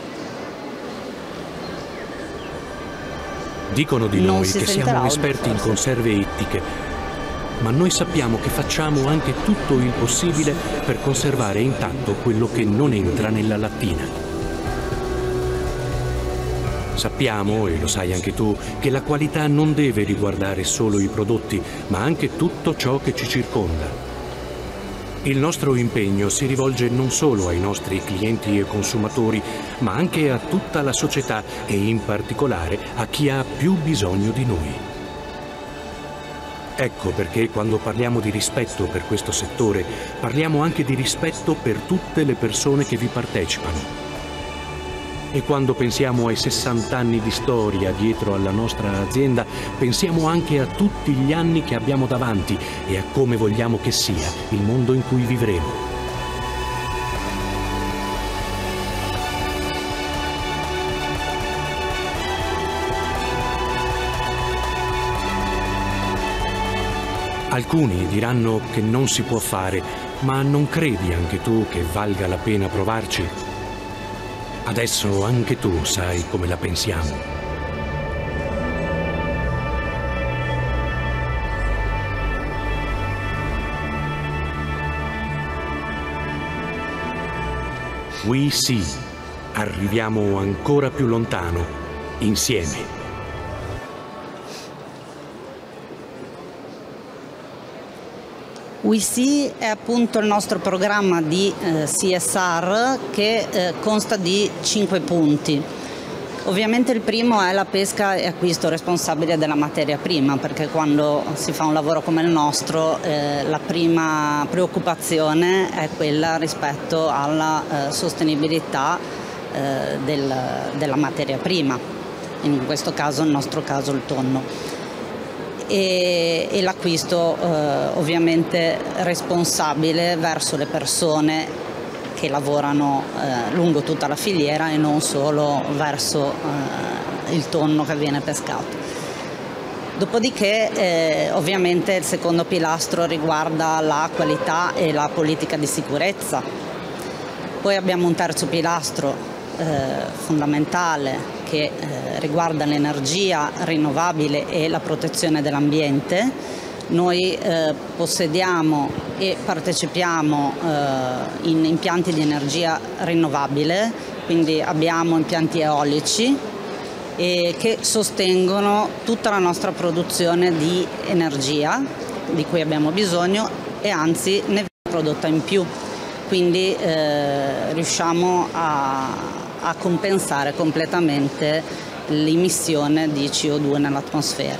Dicono di noi che siamo esperti in conserve ittiche, ma noi sappiamo che facciamo anche tutto il possibile per conservare intatto quello che non entra nella lattina. Sappiamo, e lo sai anche tu, che la qualità non deve riguardare solo i prodotti, ma anche tutto ciò che ci circonda. Il nostro impegno si rivolge non solo ai nostri clienti e consumatori, ma anche a tutta la società e in particolare a chi ha più bisogno di noi. Ecco perché quando parliamo di rispetto per questo settore, parliamo anche di rispetto per tutte le persone che vi partecipano. E quando pensiamo ai 60 anni di storia dietro alla nostra azienda, pensiamo anche a tutti gli anni che abbiamo davanti e a come vogliamo che sia il mondo in cui vivremo. Alcuni diranno che non si può fare, ma non credi anche tu che valga la pena provarci? Adesso anche tu sai come la pensiamo. We See. Arriviamo ancora più lontano, insieme. We See è appunto il nostro programma di CSR che consta di 5 punti. Ovviamente il primo è la pesca e acquisto responsabile della materia prima, perché quando si fa un lavoro come il nostro la prima preoccupazione è quella rispetto alla sostenibilità della materia prima, in questo caso, nel nostro caso, il tonno. E l'acquisto ovviamente responsabile verso le persone che lavorano lungo tutta la filiera e non solo verso il tonno che viene pescato. Dopodiché ovviamente il secondo pilastro riguarda la qualità e la politica di sicurezza. Poi abbiamo un terzo pilastro fondamentale che riguarda l'energia rinnovabile e la protezione dell'ambiente. Noi possediamo e partecipiamo in impianti di energia rinnovabile, quindi abbiamo impianti eolici che sostengono tutta la nostra produzione di energia di cui abbiamo bisogno, e anzi ne viene prodotta in più, quindi riusciamo a compensare completamente l'emissione di CO2 nell'atmosfera.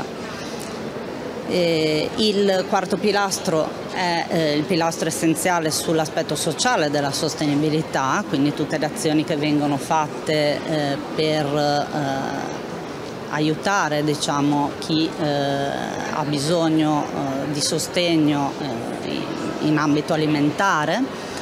Il quarto pilastro è il pilastro essenziale sull'aspetto sociale della sostenibilità, quindi tutte le azioni che vengono fatte per aiutare, diciamo, chi ha bisogno di sostegno in ambito alimentare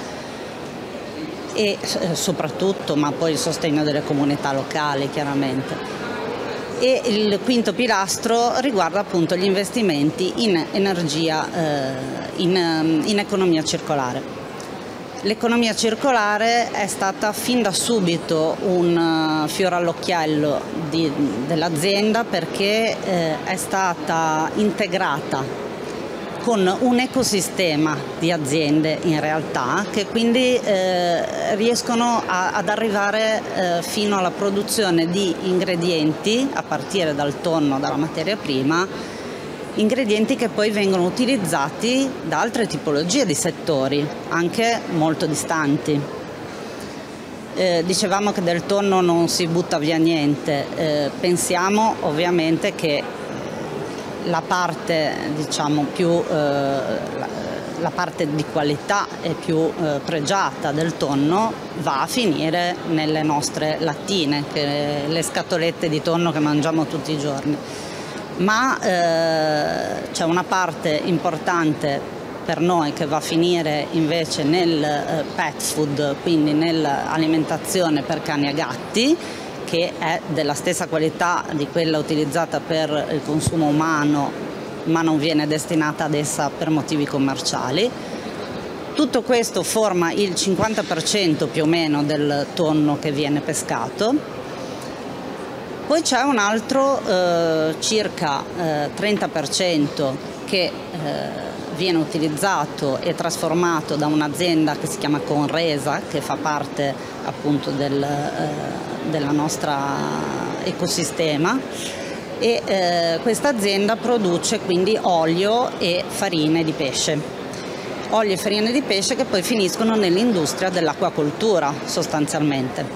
e soprattutto, ma poi il sostegno delle comunità locali chiaramente. E il quinto pilastro riguarda appunto gli investimenti in energia, in economia circolare. L'economia circolare è stata fin da subito un fiore all'occhiello dell'azienda, perché è stata integrata con un ecosistema di aziende in realtà, che quindi riescono ad arrivare fino alla produzione di ingredienti, a partire dal tonno, dalla materia prima, ingredienti che poi vengono utilizzati da altre tipologie di settori, anche molto distanti. Dicevamo che del tonno non si butta via niente, pensiamo ovviamente che la parte, diciamo, la parte di qualità e più pregiata del tonno va a finire nelle nostre lattine, le scatolette di tonno che mangiamo tutti i giorni. Ma c'è una parte importante per noi che va a finire invece nel pet food, quindi nell'alimentazione per cani e gatti, che è della stessa qualità di quella utilizzata per il consumo umano, ma non viene destinata ad essa per motivi commerciali. Tutto questo forma il 50% più o meno del tonno che viene pescato. Poi c'è un altro circa 30% che viene utilizzato e trasformato da un'azienda che si chiama Conresa, che fa parte appunto della nostra ecosistema, e questa azienda produce quindi olio e farine di pesce. Olio e farine di pesce che poi finiscono nell'industria dell'acquacoltura sostanzialmente.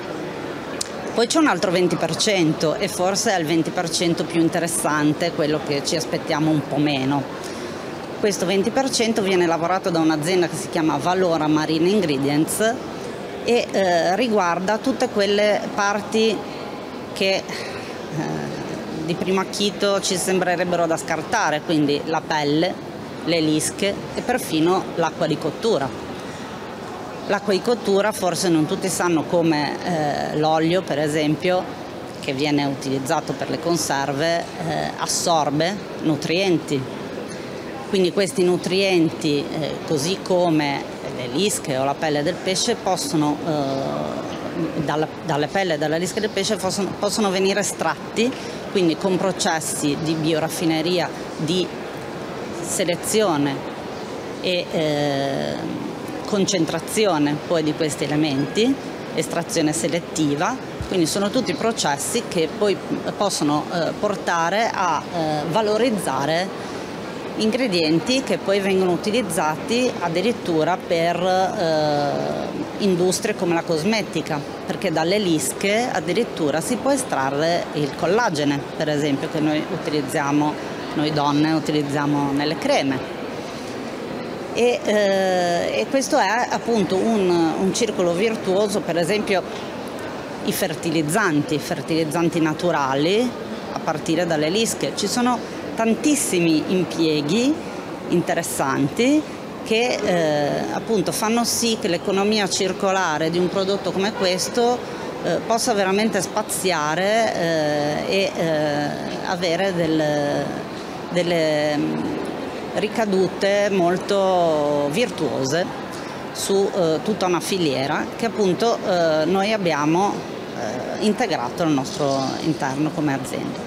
Poi c'è un altro 20% e forse è il 20% più interessante, quello che ci aspettiamo un po' meno. Questo 20% viene lavorato da un'azienda che si chiama Valora Marine Ingredients e riguarda tutte quelle parti che di primo acchito ci sembrerebbero da scartare, quindi la pelle, le lische e perfino l'acqua di cottura. L'acqua di cottura, forse non tutti sanno come l'olio, per esempio, che viene utilizzato per le conserve, assorbe nutrienti. Quindi questi nutrienti, così come le lische o la pelle del pesce, possono, dalle pelle e dalla lisca del pesce possono venire estratti, quindi con processi di bioraffineria, di selezione e concentrazione poi di questi elementi, estrazione selettiva. Quindi sono tutti processi che poi possono portare a valorizzare ingredienti che poi vengono utilizzati addirittura per industrie come la cosmetica, perché dalle lische addirittura si può estrarre il collagene, per esempio, che noi donne utilizziamo nelle creme. E questo è appunto un circolo virtuoso. Per esempio i fertilizzanti naturali, a partire dalle lische. Ci sono tantissimi impieghi interessanti che appunto fanno sì che l'economia circolare di un prodotto come questo possa veramente spaziare e avere delle ricadute molto virtuose su tutta una filiera che appunto noi abbiamo integrato al nostro interno come azienda.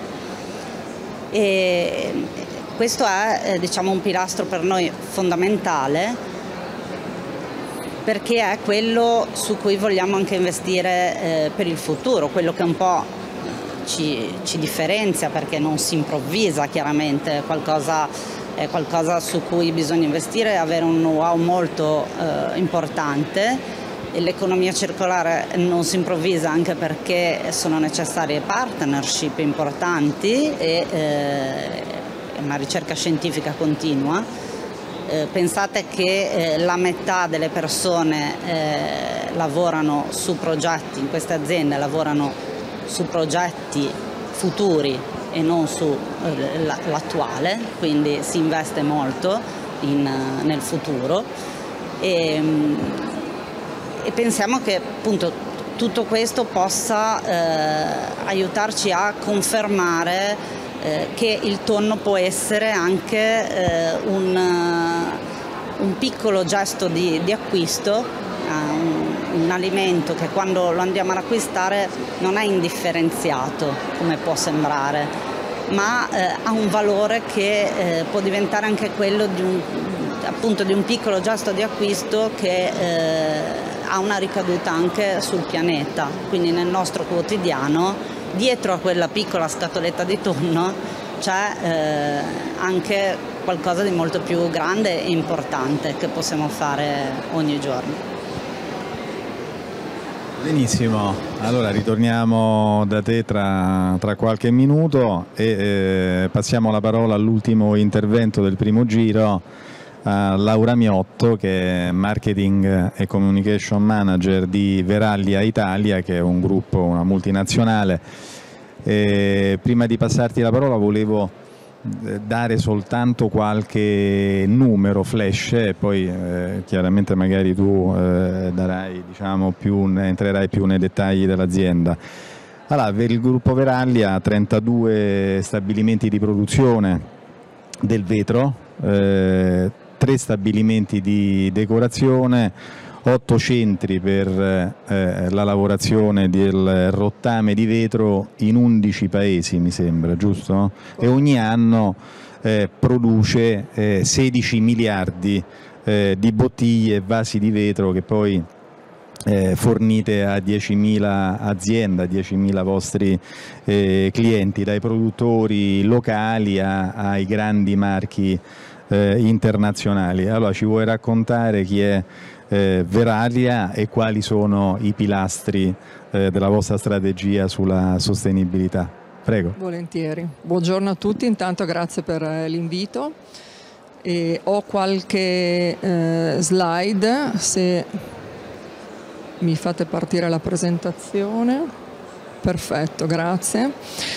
E questo è, diciamo, un pilastro per noi fondamentale, perché è quello su cui vogliamo anche investire per il futuro, quello che un po' ci differenzia, perché non si improvvisa, chiaramente, è qualcosa su cui bisogna investire e avere un know-how molto importante. L'economia circolare non si improvvisa, anche perché sono necessarie partnership importanti e una ricerca scientifica continua. Pensate che la metà delle persone lavorano su progetti, in queste aziende lavorano su progetti futuri e non su l'attuale, quindi si investe molto nel futuro e pensiamo che appunto tutto questo possa aiutarci a confermare che il tonno può essere anche un piccolo gesto di acquisto, un alimento che quando lo andiamo ad acquistare non è indifferenziato come può sembrare, ma ha un valore che può diventare anche quello di un piccolo gesto di acquisto che ha una ricaduta anche sul pianeta, quindi nel nostro quotidiano, dietro a quella piccola scatoletta di tonno c'è anche qualcosa di molto più grande e importante che possiamo fare ogni giorno. Benissimo, allora ritorniamo da te tra qualche minuto e passiamo la parola all'ultimo intervento del primo giro a Laura Miotto, che è Marketing e Communication Manager di Verallia Italia, che è un gruppo, una multinazionale. Prima di passarti la parola volevo dare soltanto qualche numero flash e poi chiaramente magari tu darai, diciamo, entrerai più nei dettagli dell'azienda. Allora, il gruppo Verallia ha 32 stabilimenti di produzione del vetro, 3 stabilimenti di decorazione, 8 centri per la lavorazione del rottame di vetro in 11 paesi, mi sembra, giusto? E ogni anno produce 16 miliardi di bottiglie e vasi di vetro che poi fornite a 10.000 aziende, a 10.000 vostri clienti, dai produttori locali ai grandi marchi internazionali. Allora, ci vuoi raccontare chi è Verallia e quali sono i pilastri della vostra strategia sulla sostenibilità? Prego. Volentieri. Buongiorno a tutti, intanto grazie per l'invito. Ho qualche slide, se mi fate partire la presentazione. Perfetto, grazie.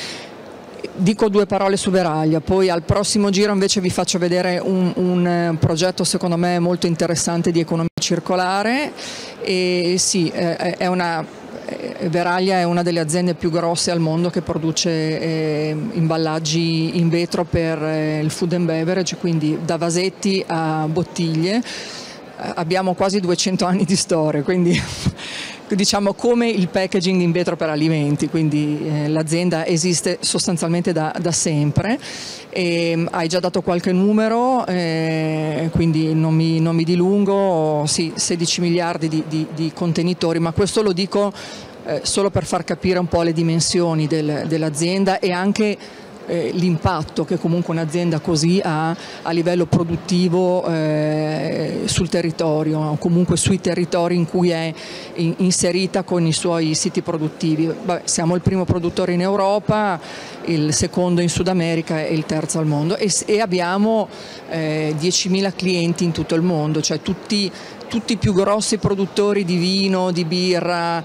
Dico 2 parole su Verallia, poi al prossimo giro invece vi faccio vedere un progetto secondo me molto interessante di economia circolare. E sì, Verallia è una delle aziende più grosse al mondo che produce imballaggi in vetro per il food and beverage, quindi da vasetti a bottiglie. Abbiamo quasi 200 anni di storia, quindi diciamo come il packaging in vetro per alimenti, quindi l'azienda esiste sostanzialmente da sempre. Hai già dato qualche numero, quindi non mi dilungo. Sì, 16 miliardi di contenitori, ma questo lo dico solo per far capire un po' le dimensioni dell'azienda e anche l'impatto che comunque un'azienda così ha a livello produttivo sul territorio, o comunque sui territori in cui è inserita con i suoi siti produttivi. Siamo il primo produttore in Europa, il secondo in Sud America e il terzo al mondo, e abbiamo 10.000 clienti in tutto il mondo, cioè tutti i più grossi produttori di vino, di birra,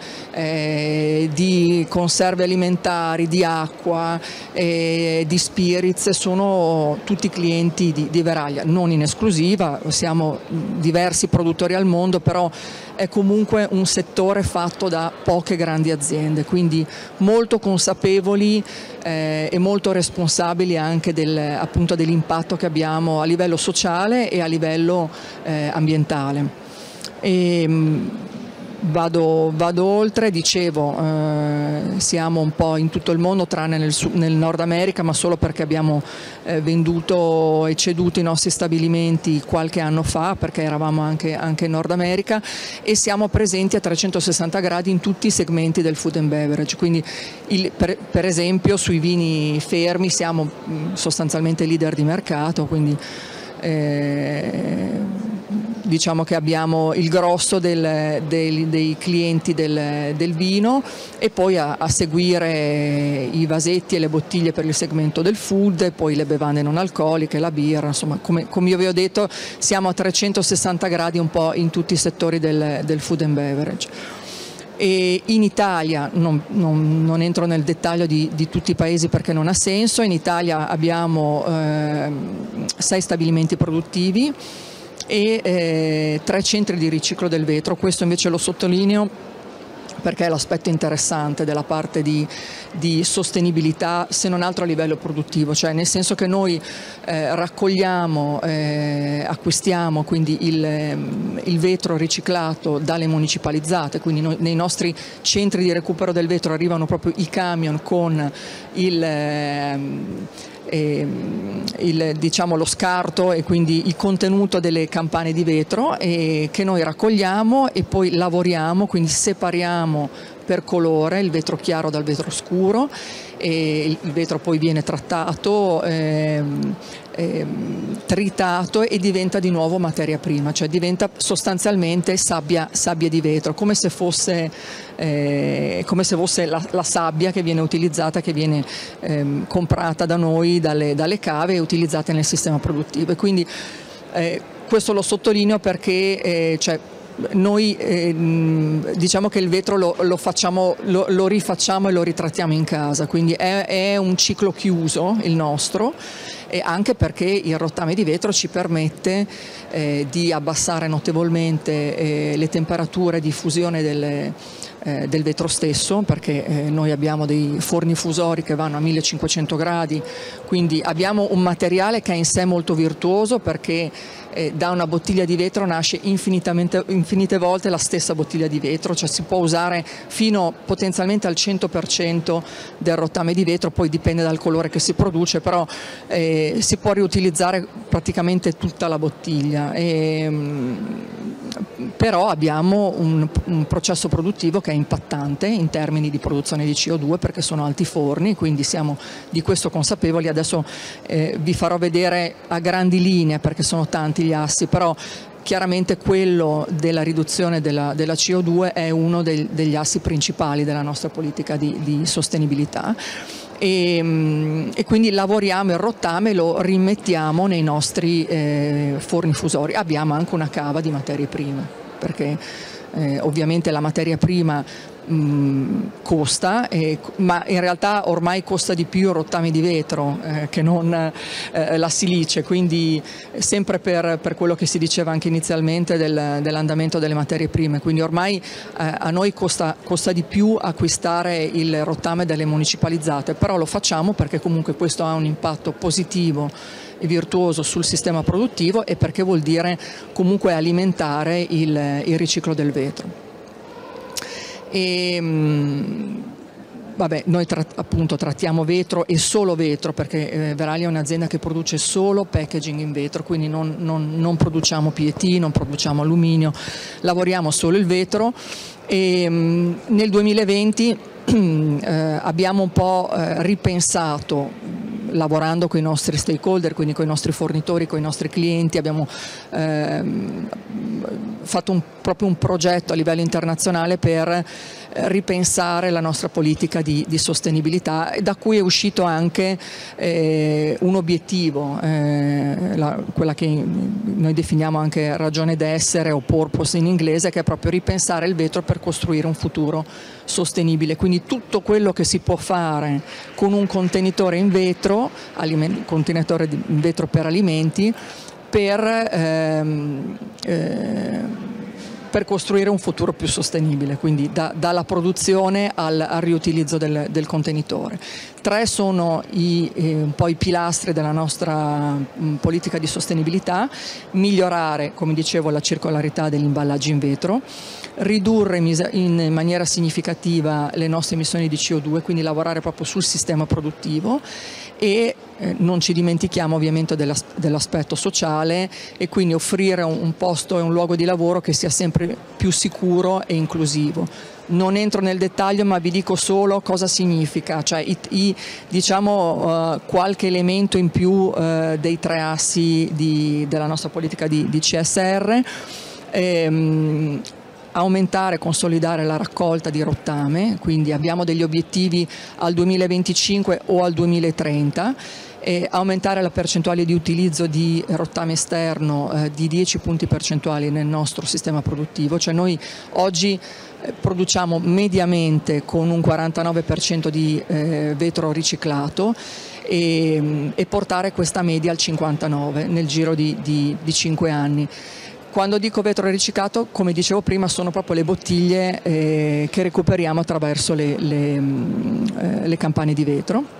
di conserve alimentari, di acqua, di spirits, sono tutti clienti di Verallia, non in esclusiva, siamo diversi produttori al mondo, però è comunque un settore fatto da poche grandi aziende, quindi molto consapevoli e molto responsabili anche appunto dell'impatto che abbiamo a livello sociale e a livello ambientale. Vado oltre, dicevo, siamo un po' in tutto il mondo tranne nel Nord America, ma solo perché abbiamo venduto e ceduto i nostri stabilimenti qualche anno fa, perché eravamo anche in Nord America, e siamo presenti a 360 gradi in tutti i segmenti del food and beverage, quindi per esempio sui vini fermi siamo sostanzialmente leader di mercato, quindi diciamo che abbiamo il grosso dei clienti del vino, e poi a seguire i vasetti e le bottiglie per il segmento del food, e poi le bevande non alcoliche, la birra, insomma come io vi ho detto siamo a 360 gradi un po' in tutti i settori del food and beverage. E in Italia, non entro nel dettaglio di tutti i paesi perché non ha senso, in Italia abbiamo 6 stabilimenti produttivi e 3 centri di riciclo del vetro. Questo invece lo sottolineo perché è l'aspetto interessante della parte di sostenibilità, se non altro a livello produttivo, cioè nel senso che noi raccogliamo, acquistiamo quindi il vetro riciclato dalle municipalizzate, quindi nei nostri centri di recupero del vetro arrivano proprio i camion con diciamo lo scarto e quindi il contenuto delle campane di vetro che noi raccogliamo e poi lavoriamo, quindi separiamo per colore il vetro chiaro dal vetro scuro e il vetro poi viene trattato, tritato e diventa di nuovo materia prima, cioè diventa sostanzialmente sabbia di vetro, come se fosse la sabbia che viene utilizzata, che viene comprata da noi dalle cave e utilizzata nel sistema produttivo. E quindi questo lo sottolineo perché noi diciamo che il vetro lo rifacciamo e lo ritrattiamo in casa, quindi è un ciclo chiuso il nostro, e anche perché il rottame di vetro ci permette di abbassare notevolmente le temperature di fusione del vetro stesso, perché noi abbiamo dei forni fusori che vanno a 1500 gradi, quindi abbiamo un materiale che è in sé molto virtuoso, perché da una bottiglia di vetro nasce infinite volte la stessa bottiglia di vetro, cioè si può usare fino potenzialmente al 100% del rottame di vetro, poi dipende dal colore che si produce, però si può riutilizzare praticamente tutta la bottiglia. Però abbiamo un processo produttivo che è impattante in termini di produzione di CO2, perché sono alti forni, quindi siamo di questo consapevoli. Adesso vi farò vedere a grandi linee, perché sono tanti gli assi, però chiaramente quello della riduzione della CO2 è uno degli assi principali della nostra politica di sostenibilità. E quindi lavoriamo il rottame e lo rimettiamo nei nostri forni fusori. Abbiamo anche una cava di materie prime, perché ovviamente la materia prima costa, ma in realtà ormai costa di più il rottame di vetro che non la silice, quindi sempre per quello che si diceva anche inizialmente dell'andamento delle materie prime, quindi ormai a noi costa di più acquistare il rottame delle municipalizzate, però lo facciamo perché comunque questo ha un impatto positivo e virtuoso sul sistema produttivo, e perché vuol dire comunque alimentare il riciclo del vetro. Vabbè, noi appunto trattiamo vetro e solo vetro, perché Verallia è un'azienda che produce solo packaging in vetro, quindi non produciamo PET, non produciamo alluminio, lavoriamo solo il vetro. E nel 2020 abbiamo un po' ripensato, lavorando con i nostri stakeholder, quindi con i nostri fornitori, con i nostri clienti, abbiamo fatto proprio un progetto a livello internazionale per ripensare la nostra politica di sostenibilità, da cui è uscito anche un obiettivo, quella che noi definiamo anche ragione d'essere o purpose in inglese, che è proprio ripensare il vetro per costruire un futuro sostenibile. Quindi tutto quello che si può fare con un contenitore in vetro, contenitore in vetro per alimenti, per costruire un futuro più sostenibile, quindi dalla produzione al riutilizzo del contenitore. 3 sono un po' i pilastri della nostra politica di sostenibilità: migliorare, come dicevo, la circolarità degli imballaggi in vetro, ridurre in maniera significativa le nostre emissioni di CO2, quindi lavorare proprio sul sistema produttivo, e non ci dimentichiamo ovviamente dell'aspetto sociale, e quindi offrire un posto e un luogo di lavoro che sia sempre più sicuro e inclusivo. Non entro nel dettaglio, ma vi dico solo cosa significa, cioè diciamo qualche elemento in più dei 3 assi della nostra politica di CSR. Aumentare e consolidare la raccolta di rottame, quindi abbiamo degli obiettivi al 2025 o al 2030, e aumentare la percentuale di utilizzo di rottame esterno di 10 punti percentuali nel nostro sistema produttivo, cioè noi oggi produciamo mediamente con un 49% di vetro riciclato e portare questa media al 59% nel giro di 5 anni. Quando dico vetro riciclato, come dicevo prima, sono proprio le bottiglie che recuperiamo attraverso le campane di vetro.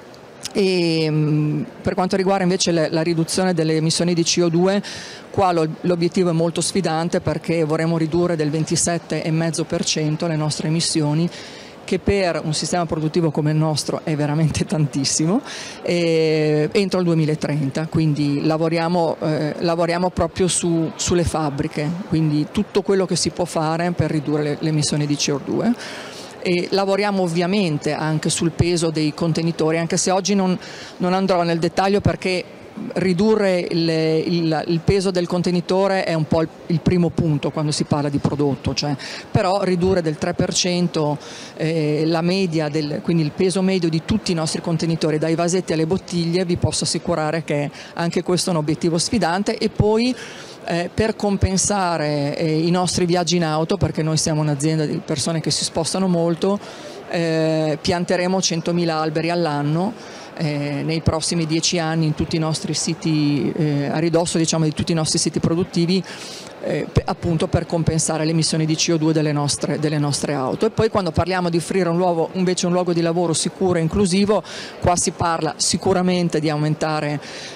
E per quanto riguarda invece la riduzione delle emissioni di CO2, qua l'obiettivo è molto sfidante, perché vorremmo ridurre del 27,5% le nostre emissioni, che per un sistema produttivo come il nostro è veramente tantissimo, entro il 2030. Quindi lavoriamo proprio sulle fabbriche, quindi tutto quello che si può fare per ridurre le emissioni di CO2. E lavoriamo ovviamente anche sul peso dei contenitori, anche se oggi non andrò nel dettaglio, perché ridurre il peso del contenitore è un po' il primo punto quando si parla di prodotto, però ridurre del 3% la media, quindi il peso medio di tutti i nostri contenitori, dai vasetti alle bottiglie, vi posso assicurare che anche questo è un obiettivo sfidante. E poi per compensare i nostri viaggi in auto, perché noi siamo un'azienda di persone che si spostano molto, pianteremo 100.000 alberi all'anno nei prossimi 10 anni in tutti i nostri siti, a ridosso di tutti i nostri siti produttivi, appunto per compensare le emissioni di CO2 delle nostre auto. E poi quando parliamo di offrire invece un luogo di lavoro sicuro e inclusivo, qua si parla sicuramente di aumentare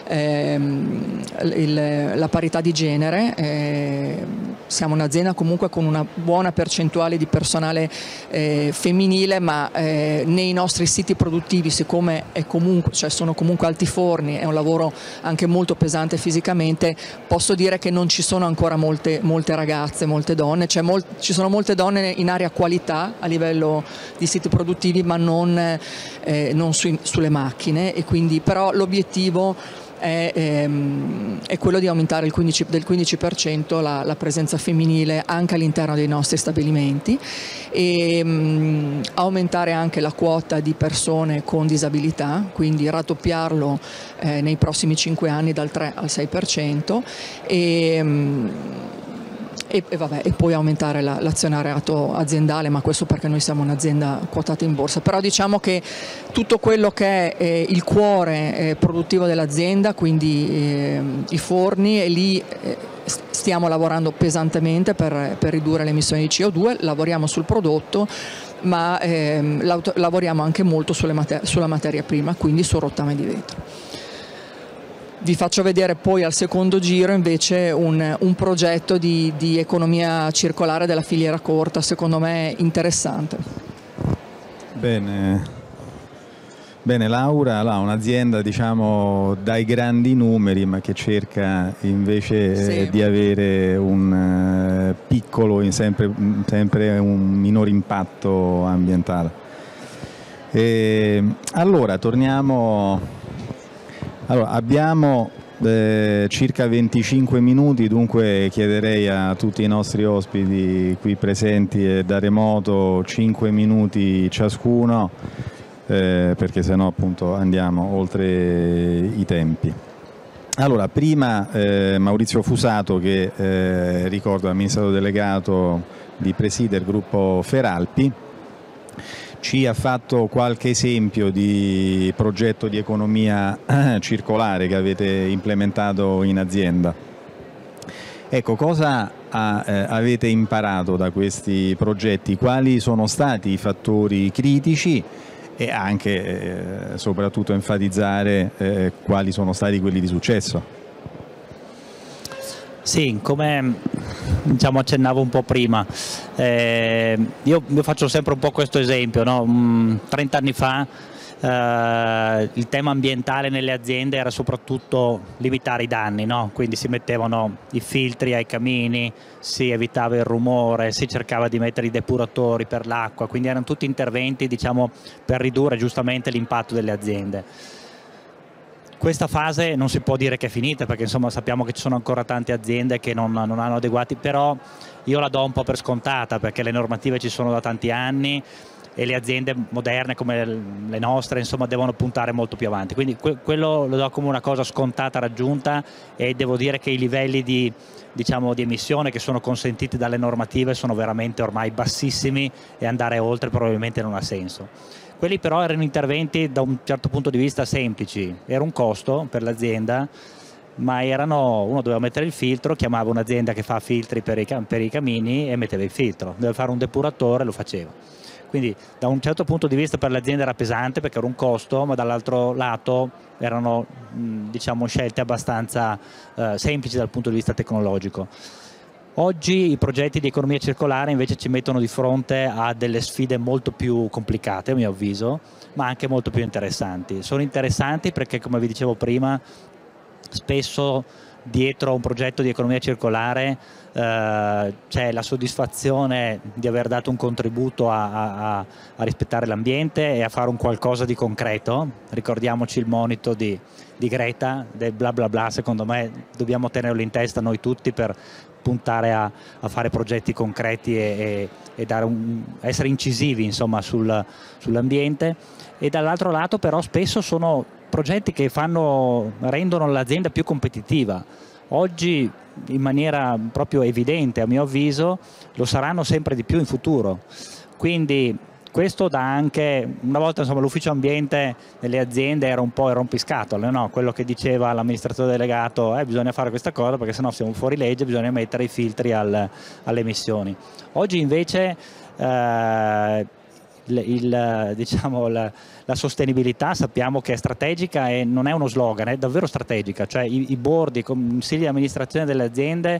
la parità di genere. Siamo un'azienda comunque con una buona percentuale di personale femminile, ma nei nostri siti produttivi, siccome sono comunque alti forni, è un lavoro anche molto pesante fisicamente, posso dire che non ci sono ancora molte ragazze, molte donne, ci sono molte donne in area qualità a livello di siti produttivi, ma non sulle macchine, e quindi però l'obiettivo è quello di aumentare del 15% la presenza femminile anche all'interno dei nostri stabilimenti, e aumentare anche la quota di persone con disabilità, quindi raddoppiarlo nei prossimi 5 anni dal 3 al 6%, e poi aumentare l'azionariato aziendale, ma questo perché noi siamo un'azienda quotata in borsa. Però diciamo che tutto quello che è il cuore produttivo dell'azienda, quindi i forni, e lì stiamo lavorando pesantemente per ridurre le emissioni di CO2, lavoriamo sul prodotto, ma lavoriamo anche molto sulla materia prima, quindi sul rottame di vetro. Vi faccio vedere poi al secondo giro invece un progetto di economia circolare della filiera corta, secondo me interessante. Bene Laura, un'azienda dai grandi numeri, ma che cerca invece di avere un piccolo, sempre un minor impatto ambientale. Allora torniamo. Allora, abbiamo circa 25 minuti, dunque chiederei a tutti i nostri ospiti qui presenti e da remoto 5 minuti ciascuno, perché sennò appunto andiamo oltre i tempi. Allora, prima Maurizio Fusato, che ricordo amministratore delegato di Presider Gruppo Feralpi, ci ha fatto qualche esempio di progetto di economia circolare che avete implementato in azienda. Ecco, cosa avete imparato da questi progetti? Quali sono stati i fattori critici e anche, soprattutto, enfatizzare quali sono stati quelli di successo? Sì, come accennavo un po' prima, io faccio sempre un po' questo esempio, no? 30 anni fa il tema ambientale nelle aziende era soprattutto limitare i danni, no? Quindi si mettevano i filtri ai camini, si evitava il rumore, si cercava di mettere i depuratori per l'acqua, quindi erano tutti interventi per ridurre giustamente l'impatto delle aziende. Questa fase non si può dire che è finita, perché sappiamo che ci sono ancora tante aziende che non hanno adeguati, però io la do un po' per scontata, perché le normative ci sono da tanti anni, e le aziende moderne come le nostre, insomma, devono puntare molto più avanti. Quindi quello lo do come una cosa scontata, raggiunta, e devo dire che i livelli di emissione che sono consentiti dalle normative sono veramente ormai bassissimi e andare oltre probabilmente non ha senso. Quelli però erano interventi da un certo punto di vista semplici, era un costo per l'azienda, ma uno doveva mettere il filtro, chiamava un'azienda che fa filtri per i camini e metteva il filtro, doveva fare un depuratore, lo faceva. Quindi da un certo punto di vista per l'azienda era pesante perché era un costo, ma dall'altro lato erano scelte abbastanza semplici dal punto di vista tecnologico. Oggi i progetti di economia circolare invece ci mettono di fronte a delle sfide molto più complicate, a mio avviso, ma anche molto più interessanti. Sono interessanti perché, come vi dicevo prima, spesso dietro a un progetto di economia circolare c'è la soddisfazione di aver dato un contributo a rispettare l'ambiente e a fare un qualcosa di concreto. Ricordiamoci il monito di Greta, del bla bla bla. Secondo me dobbiamo tenerlo in testa noi tutti per puntare a fare progetti concreti e essere incisivi, insomma, sull'ambiente. E dall'altro lato però spesso sono progetti che rendono l'azienda più competitiva. Oggi in maniera proprio evidente, a mio avviso, lo saranno sempre di più in futuro. Quindi questo dà anche, una volta l'ufficio ambiente nelle aziende era un po' il rompiscatole, no? Quello che diceva l'amministratore delegato, bisogna fare questa cosa perché sennò siamo fuori legge, bisogna mettere i filtri alle emissioni. Oggi invece la sostenibilità sappiamo che è strategica e non è uno slogan, è davvero strategica, cioè i board, i consigli di amministrazione delle aziende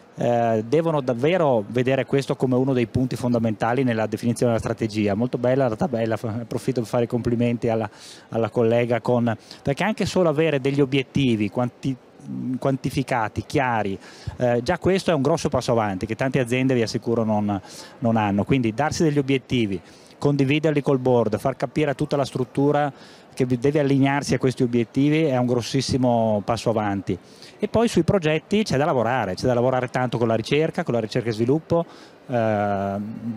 devono davvero vedere questo come uno dei punti fondamentali nella definizione della strategia. Molto bella la tabella, approfitto per fare i complimenti alla collega, perché anche solo avere degli obiettivi quantificati, chiari, già questo è un grosso passo avanti che tante aziende, vi assicuro, non hanno. Quindi darsi degli obiettivi, condividerli col board, far capire a tutta la struttura che deve allinearsi a questi obiettivi è un grossissimo passo avanti. E poi sui progetti c'è da lavorare tanto con la ricerca e sviluppo. Prima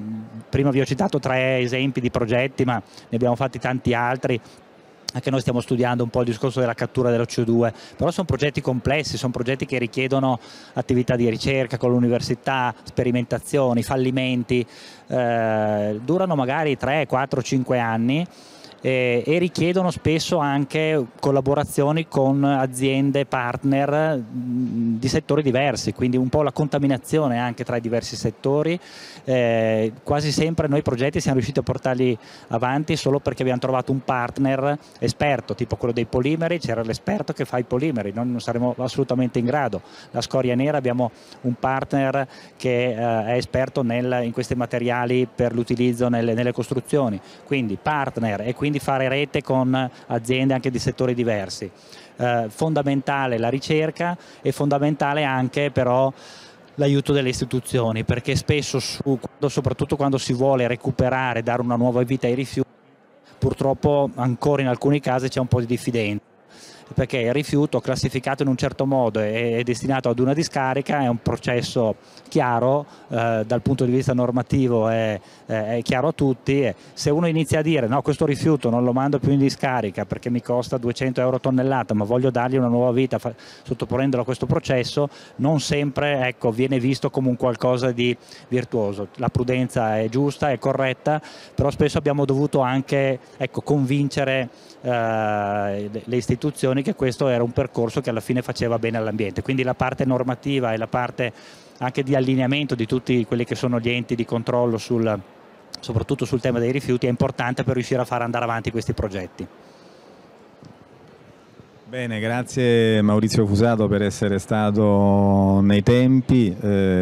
vi ho citato 3 esempi di progetti, ma ne abbiamo fatti tanti altri. Anche noi stiamo studiando un po' il discorso della cattura dello CO2, però sono progetti complessi, sono progetti che richiedono attività di ricerca con l'università, sperimentazioni, fallimenti, durano magari 3, 4, 5 anni e richiedono spesso anche collaborazioni con aziende partner di settori diversi, quindi un po' la contaminazione anche tra i diversi settori. Quasi sempre noi progetti siamo riusciti a portarli avanti solo perché abbiamo trovato un partner esperto, tipo quello dei polimeri, c'era l'esperto che fa i polimeri, non saremo assolutamente in grado. La scoria nera, abbiamo un partner che è esperto in questi materiali per l'utilizzo nelle costruzioni, quindi partner e quindi fare rete con aziende anche di settori diversi. Fondamentale la ricerca e fondamentale anche però l'aiuto delle istituzioni, perché spesso soprattutto quando si vuole recuperare, dare una nuova vita ai rifiuti, purtroppo ancora in alcuni casi c'è un po' di diffidenza, perché il rifiuto classificato in un certo modo e destinato ad una discarica è un processo chiaro, dal punto di vista normativo è chiaro a tutti. Se uno inizia a dire no, questo rifiuto non lo mando più in discarica perché mi costa 200 euro tonnellata, ma voglio dargli una nuova vita sottoponendolo a questo processo, non sempre viene visto come un qualcosa di virtuoso. La prudenza è giusta, è corretta, però spesso abbiamo dovuto anche convincere le istituzioni che questo era un percorso che alla fine faceva bene all'ambiente. Quindi la parte normativa e la parte anche di allineamento di tutti quelli che sono gli enti di controllo soprattutto sul tema dei rifiuti è importante per riuscire a far andare avanti questi progetti. Bene, grazie Maurizio Fusato per essere stato nei tempi,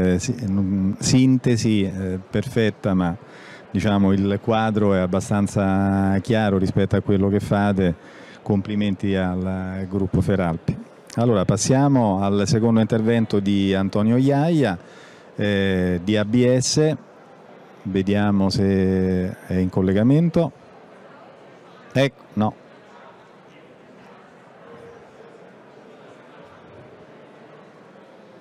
sintesi perfetta, ma diciamo il quadro è abbastanza chiaro rispetto a quello che fate. Complimenti al gruppo Feralpi. Allora passiamo al secondo intervento di Antonio Iaia di ABS, vediamo se è in collegamento. Ecco, no.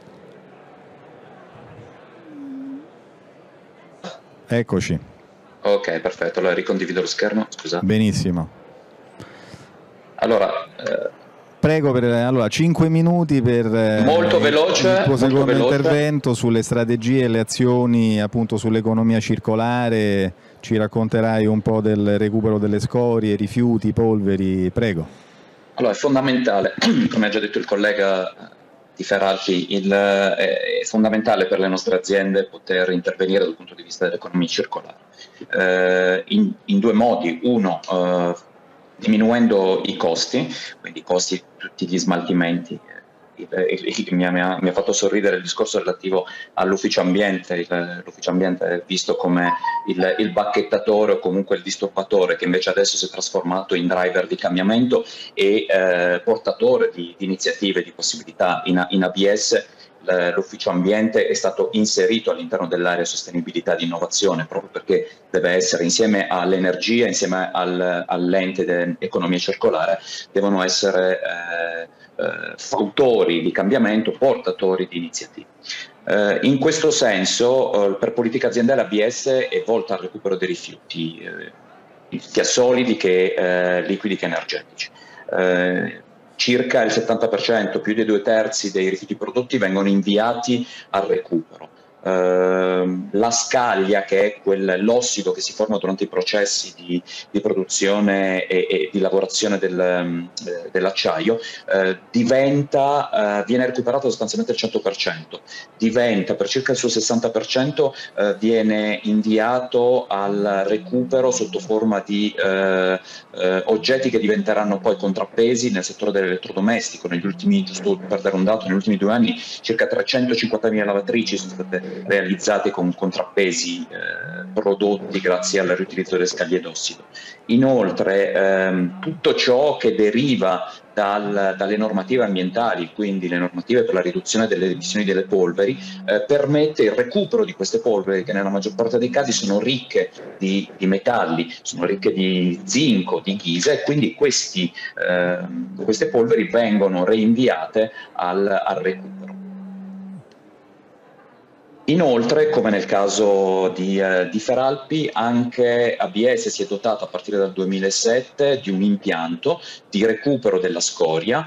Eccoci. Ok, Ok, perfetto, allora ricondivido lo schermo, scusa. Benissimo. Allora, prego, allora 5 minuti per molto veloce, il tuo secondo veloce. intervento sulle strategie e le azioni appunto sull'economia circolare. Ci racconterai un po' del recupero delle scorie, rifiuti, polveri, prego. Allora, è fondamentale, come ha già detto il collega di Ferralpi, è fondamentale per le nostre aziende poter intervenire dal punto di vista dell'economia circolare in due modi. Uno, diminuendo i costi, quindi i costi di tutti gli smaltimenti. Mi ha fatto sorridere il discorso relativo all'ufficio ambiente. L'ufficio ambiente è visto come il bacchettatore o comunque il disturbatore, che invece adesso si è trasformato in driver di cambiamento e portatore di iniziative, di possibilità. In ABS l'ufficio ambiente è stato inserito all'interno dell'area sostenibilità di innovazione, proprio perché deve essere, insieme all'energia, insieme all'ente dell'economia circolare, devono essere fautori di cambiamento, portatori di iniziative. In questo senso, per politica aziendale ABS è volta al recupero dei rifiuti, sia solidi che liquidi che energetici. Circa il 70%, più dei 2/3 dei rifiuti prodotti vengono inviati al recupero. La scaglia, che è l'ossido che si forma durante i processi di produzione e di lavorazione dell'acciaio, viene recuperato sostanzialmente il 100%, diventa per circa il suo 60%, viene inviato al recupero sotto forma di oggetti che diventeranno poi contrappesi nel settore dell'elettrodomestico. Negli ultimi, giusto per dare un dato, negli ultimi 2 anni circa 350.000 lavatrici sono state realizzate con contrappesi prodotti grazie al riutilizzo delle scaglie d'ossido. Inoltre tutto ciò che deriva dalle normative ambientali, quindi le normative per la riduzione delle emissioni delle polveri, permette il recupero di queste polveri, che nella maggior parte dei casi sono ricche di metalli, sono ricche di zinco, di ghisa, e quindi queste polveri vengono reinviate al recupero. Inoltre, come nel caso di Ferralpi, anche ABS si è dotata a partire dal 2007 di un impianto di recupero della scoria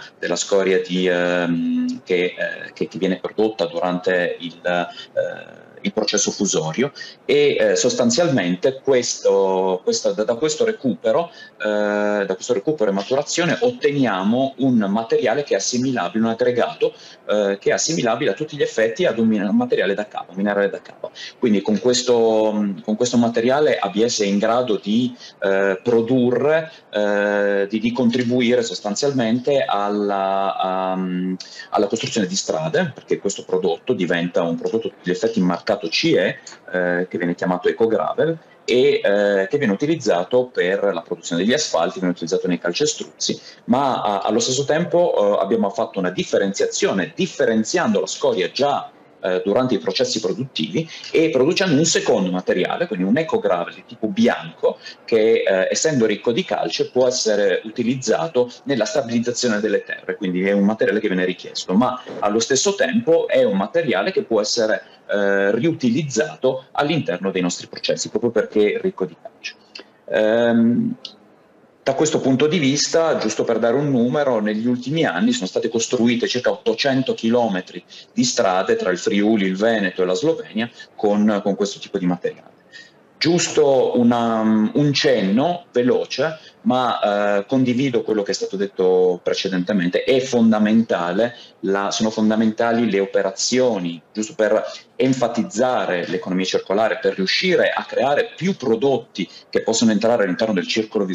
che viene prodotta durante il processo fusorio, e sostanzialmente da questo recupero e maturazione otteniamo un materiale che è assimilabile, un aggregato che è assimilabile a tutti gli effetti ad un materiale da capo, minerale da capo. Quindi con questo materiale ABS è in grado di produrre, di contribuire sostanzialmente alla costruzione di strade, perché questo prodotto diventa un prodotto a tutti gli effetti marcato CE, che viene chiamato EcoGravel, e che viene utilizzato per la produzione degli asfalti, viene utilizzato nei calcestruzzi, ma allo stesso tempo abbiamo fatto una differenziando la scoria già durante i processi produttivi e producendo un secondo materiale, quindi un EcoGravel di tipo bianco, che essendo ricco di calce può essere utilizzato nella stabilizzazione delle terre, quindi è un materiale che viene richiesto, ma allo stesso tempo è un materiale che può essere riutilizzato all'interno dei nostri processi, proprio perché è ricco di calce. Da questo punto di vista, giusto per dare un numero, negli ultimi anni sono state costruite circa 800 km di strade tra il Friuli, il Veneto e la Slovenia con questo tipo di materiale. Giusto un cenno veloce, ma condivido quello che è stato detto precedentemente. Sono fondamentali le operazioni, giusto per enfatizzare l'economia circolare, per riuscire a creare più prodotti che possono entrare all'interno del circolo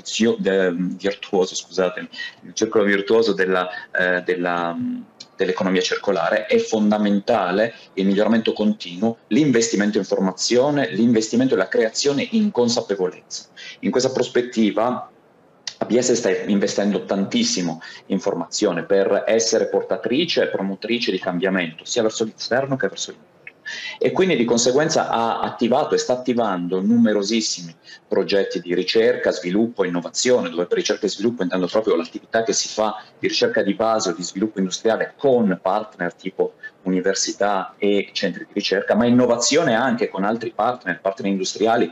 virtuoso dell'economia circolare. È fondamentale il miglioramento continuo, l'investimento in formazione, l'investimento e la creazione in consapevolezza. In questa prospettiva ABS sta investendo tantissimo in formazione per essere portatrice e promotrice di cambiamento, sia verso l'esterno che verso l'interno. E quindi di conseguenza ha attivato e sta attivando numerosissimi progetti di ricerca, sviluppo e innovazione, dove per ricerca e sviluppo intendo proprio l'attività che si fa di ricerca di base o di sviluppo industriale con partner tipo università e centri di ricerca, ma innovazione anche con altri partner industriali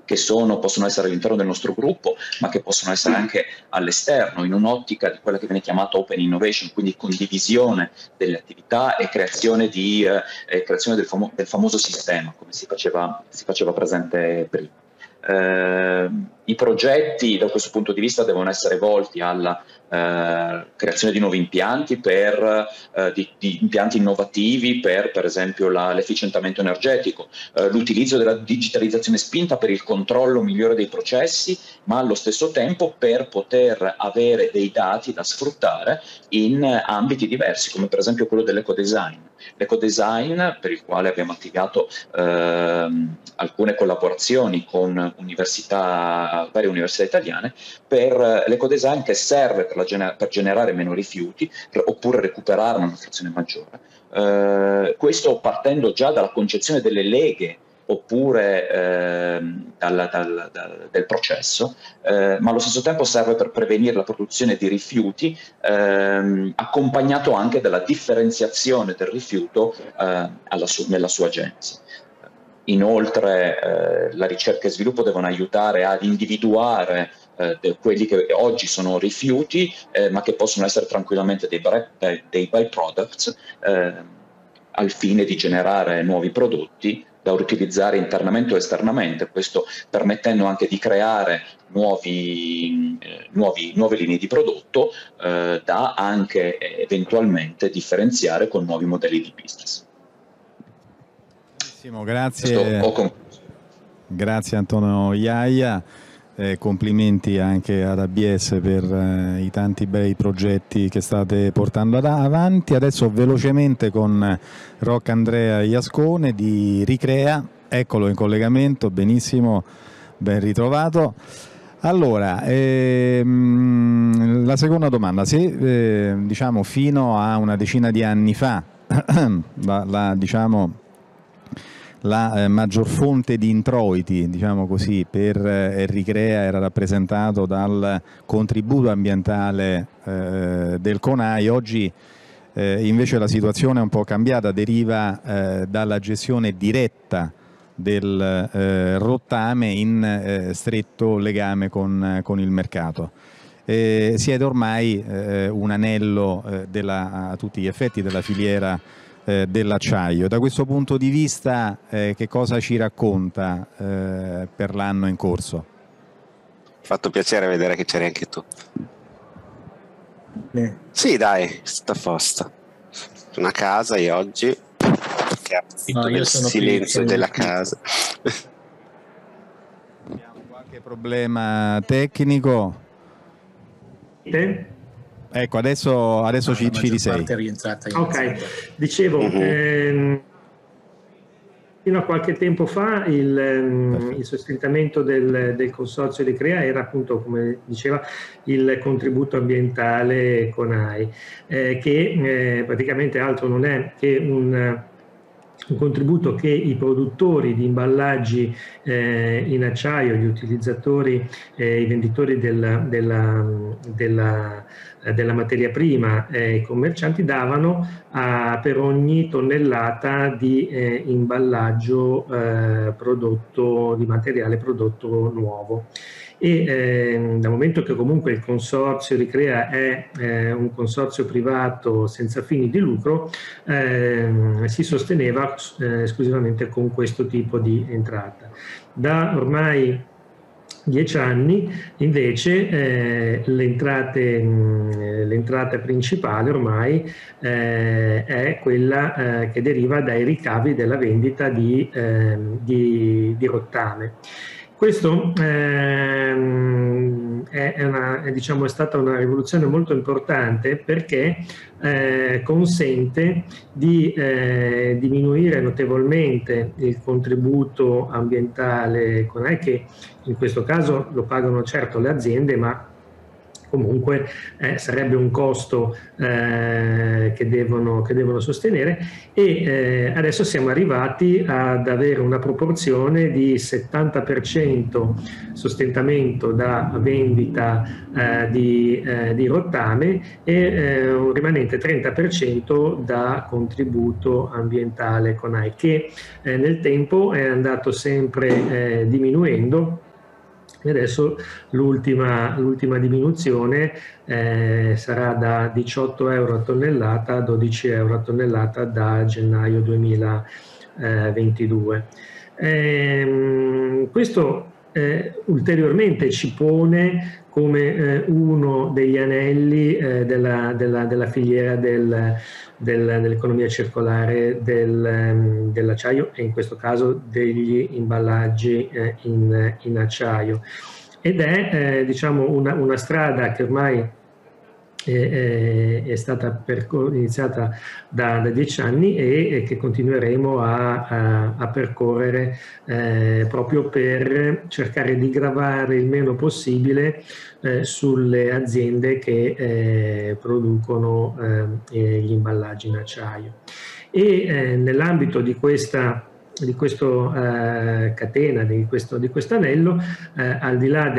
possono essere all'interno del nostro gruppo, ma che possono essere anche all'esterno, in un'ottica di quella che viene chiamata open innovation, quindi condivisione delle attività e creazione del famoso sistema, come si faceva presente prima. I progetti da questo punto di vista devono essere volti alla creazione di nuovi impianti, di impianti innovativi per esempio l'efficientamento energetico, l'utilizzo della digitalizzazione spinta per il controllo migliore dei processi, ma allo stesso tempo per poter avere dei dati da sfruttare in ambiti diversi, come per esempio quello dell'ecodesign. L'ecodesign, per il quale abbiamo attivato alcune collaborazioni con varie università italiane, per l'ecodesign che serve per generare meno rifiuti oppure recuperarne una frazione maggiore. Questo partendo già dalla concezione delle leghe oppure del processo, ma allo stesso tempo serve per prevenire la produzione di rifiuti, accompagnato anche dalla differenziazione del rifiuto nella sua genesi. Inoltre la ricerca e sviluppo devono aiutare ad individuare quelli che oggi sono rifiuti, ma che possono essere tranquillamente dei byproducts, al fine di generare nuovi prodotti da utilizzare internamente o esternamente, questo permettendo anche di creare nuove linee di prodotto da anche eventualmente differenziare con nuovi modelli di business. Grazie. Grazie Antonio Iaia, complimenti anche ad ABS per i tanti bei progetti che state portando avanti. Adesso velocemente con Rocco Andrea Iascone di Ricrea, eccolo in collegamento, benissimo, ben ritrovato. Allora, la seconda domanda, se diciamo fino a una decina di anni fa la maggior fonte di introiti, diciamo così, per Ricrea era rappresentato dal contributo ambientale del CONAI. Oggi invece la situazione è un po' cambiata, deriva dalla gestione diretta del rottame in stretto legame con il mercato. Siete ormai un anello a tutti gli effetti della filiera dell'acciaio. Da questo punto di vista che cosa ci racconta per l'anno in corso? Mi ha fatto piacere vedere che c'eri anche tu. Sì dai, sta a posto. Una casa io oggi, perché approfitto del silenzio della casa. Abbiamo qualche problema tecnico? Ecco, adesso ci risei. Ok, dicevo, fino a qualche tempo fa il sostentamento del consorzio di Ricrea era appunto, come diceva, il contributo ambientale CONAI, che praticamente altro non è che un contributo che i produttori di imballaggi in acciaio, gli utilizzatori, i venditori della materia prima e i commercianti davano per ogni tonnellata di imballaggio di materiale prodotto nuovo. E dal momento che comunque il consorzio Ricrea è un consorzio privato senza fini di lucro, si sosteneva esclusivamente con questo tipo di entrata. Da ormai 10 anni invece l'entrata principale ormai è quella che deriva dai ricavi della vendita di rottame. Questo è stata una rivoluzione molto importante perché consente di diminuire notevolmente il contributo ambientale CONAI, che in questo caso lo pagano certo le aziende, ma comunque sarebbe un costo che devono sostenere, e adesso siamo arrivati ad avere una proporzione di 70% sostentamento da vendita di rottame e un rimanente 30% da contributo ambientale CONAI, che nel tempo è andato sempre diminuendo. E adesso l'ultima diminuzione sarà da 18 euro a tonnellata a 12 euro a tonnellata da gennaio 2022. Questo ulteriormente ci pone come uno degli anelli della filiera dell'economia circolare dell'acciaio, e in questo caso degli imballaggi in acciaio. Ed è diciamo una strada che ormai è stata iniziata da 10 anni e che continueremo a percorrere proprio per cercare di gravare il meno possibile sulle aziende che producono gli imballaggi in acciaio. E nell'ambito di questa catena, di questo anello, al di là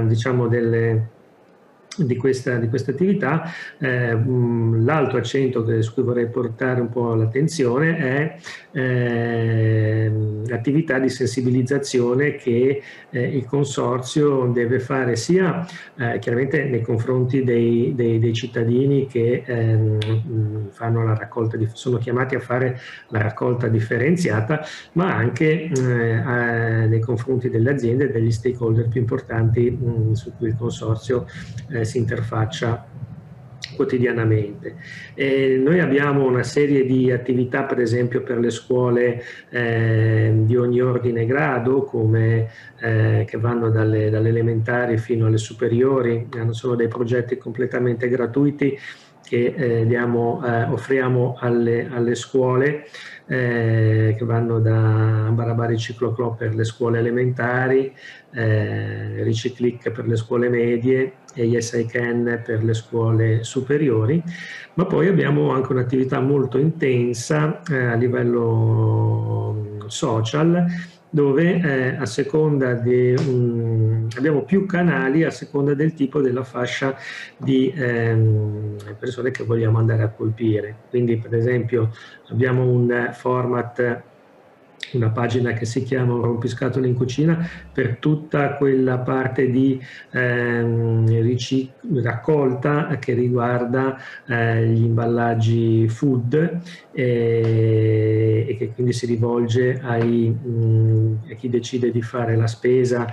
di questa attività, l'altro accento su cui vorrei portare un po' l'attenzione è l'attività di sensibilizzazione che il consorzio deve fare sia chiaramente nei confronti dei cittadini che fanno la raccolta, sono chiamati a fare la raccolta differenziata, ma anche nei confronti delle aziende e degli stakeholder più importanti su cui il consorzio si interfaccia quotidianamente. Noi abbiamo una serie di attività, per esempio per le scuole di ogni ordine e grado, che vanno dalle elementari fino alle superiori. Sono dei progetti completamente gratuiti che offriamo alle scuole, che vanno da Barabari Cicloclub per le scuole elementari, Riciclic per le scuole medie e Yes I Can per le scuole superiori. Ma poi abbiamo anche un'attività molto intensa a livello social, dove a seconda abbiamo più canali a seconda del tipo della fascia di persone che vogliamo andare a colpire. Quindi per esempio abbiamo un format, una pagina che si chiama Un rompiscatole in cucina, per tutta quella parte di raccolta che riguarda gli imballaggi food, e che quindi si rivolge a chi decide di fare la spesa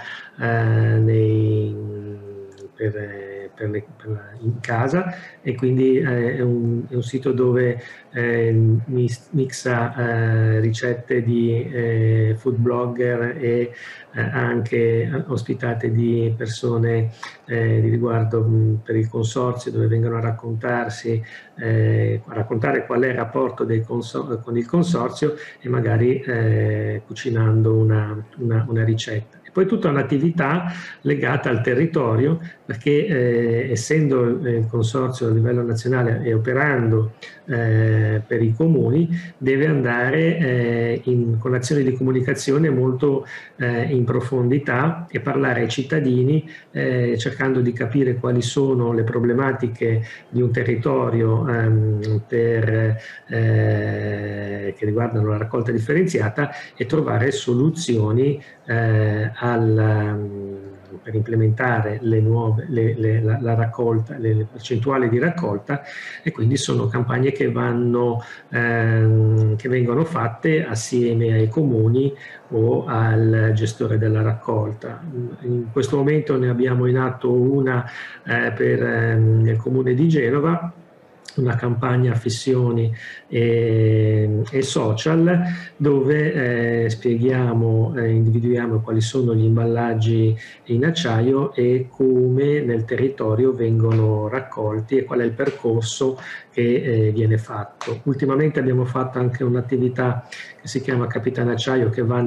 in casa, e quindi è un sito dove mixa ricette di food blogger e anche ospitate di persone di riguardo per il consorzio, dove vengono a raccontare qual è il rapporto con il consorzio, e magari cucinando una ricetta. Poi tutta un'attività legata al territorio, perché essendo il consorzio a livello nazionale e operando per i comuni, deve andare con azioni di comunicazione molto in profondità e parlare ai cittadini, cercando di capire quali sono le problematiche di un territorio che riguardano la raccolta differenziata, e trovare soluzioni per implementare la raccolta, le percentuali di raccolta. E quindi sono campagne che vengono fatte assieme ai comuni o al gestore della raccolta. In questo momento ne abbiamo in atto una nel comune di Genova, una campagna affissioni e social, dove individuiamo quali sono gli imballaggi in acciaio e come nel territorio vengono raccolti, e qual è il percorso che che viene fatto. Ultimamente abbiamo fatto anche un'attività che si chiama Capitano Acciaio, che va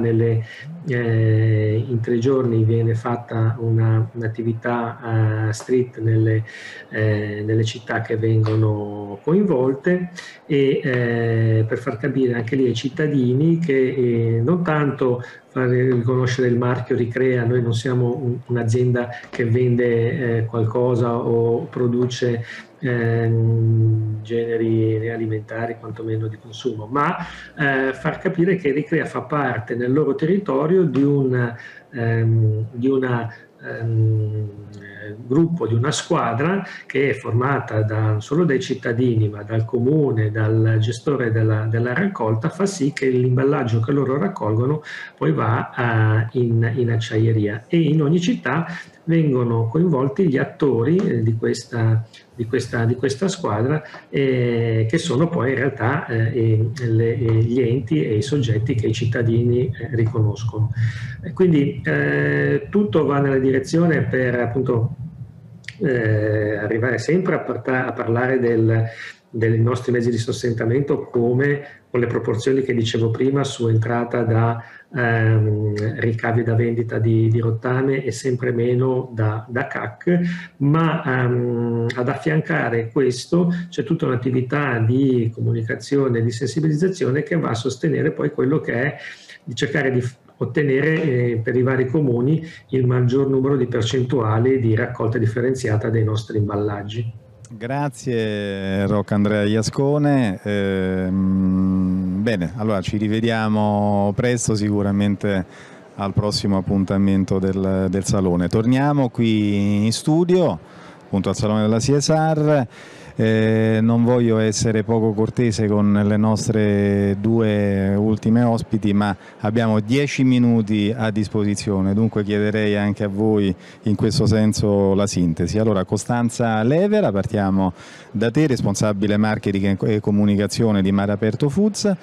in 3 giorni viene fatta un'attività street nelle città che vengono coinvolte, e per far capire anche lì ai cittadini che non tanto far riconoscere il marchio Ricrea, noi non siamo un'azienda che vende qualcosa o produce generi alimentari quantomeno di consumo, ma far capire che Ricrea fa parte nel loro territorio di un gruppo, di una squadra che è formata non solo dai cittadini ma dal comune, dal gestore della raccolta, fa sì che l'imballaggio che loro raccolgono poi va in acciaieria, e in ogni città vengono coinvolti gli attori di questa squadra, che sono poi in realtà gli enti e i soggetti che i cittadini riconoscono. Quindi tutto va nella direzione per appunto arrivare sempre a parlare dei nostri mezzi di sostentamento come con le proporzioni che dicevo prima su entrata da ricavi da vendita di rottame e sempre meno da CAC, ma ad affiancare questo c'è tutta un'attività di comunicazione e di sensibilizzazione che va a sostenere poi quello che è di cercare di ottenere per i vari comuni il maggior numero di percentuali di raccolta differenziata dei nostri imballaggi. Grazie Rocco Andrea Iascone. Bene, allora ci rivediamo presto, sicuramente al prossimo appuntamento del Salone. Torniamo qui in studio, appunto al Salone della CSR. Non voglio essere poco cortese con le nostre 2 ultime ospiti, ma abbiamo 10 minuti a disposizione, dunque chiederei anche a voi in questo senso la sintesi. Allora, Costanza Levera, partiamo da te, responsabile marketing e comunicazione di Mare Aperto Foods.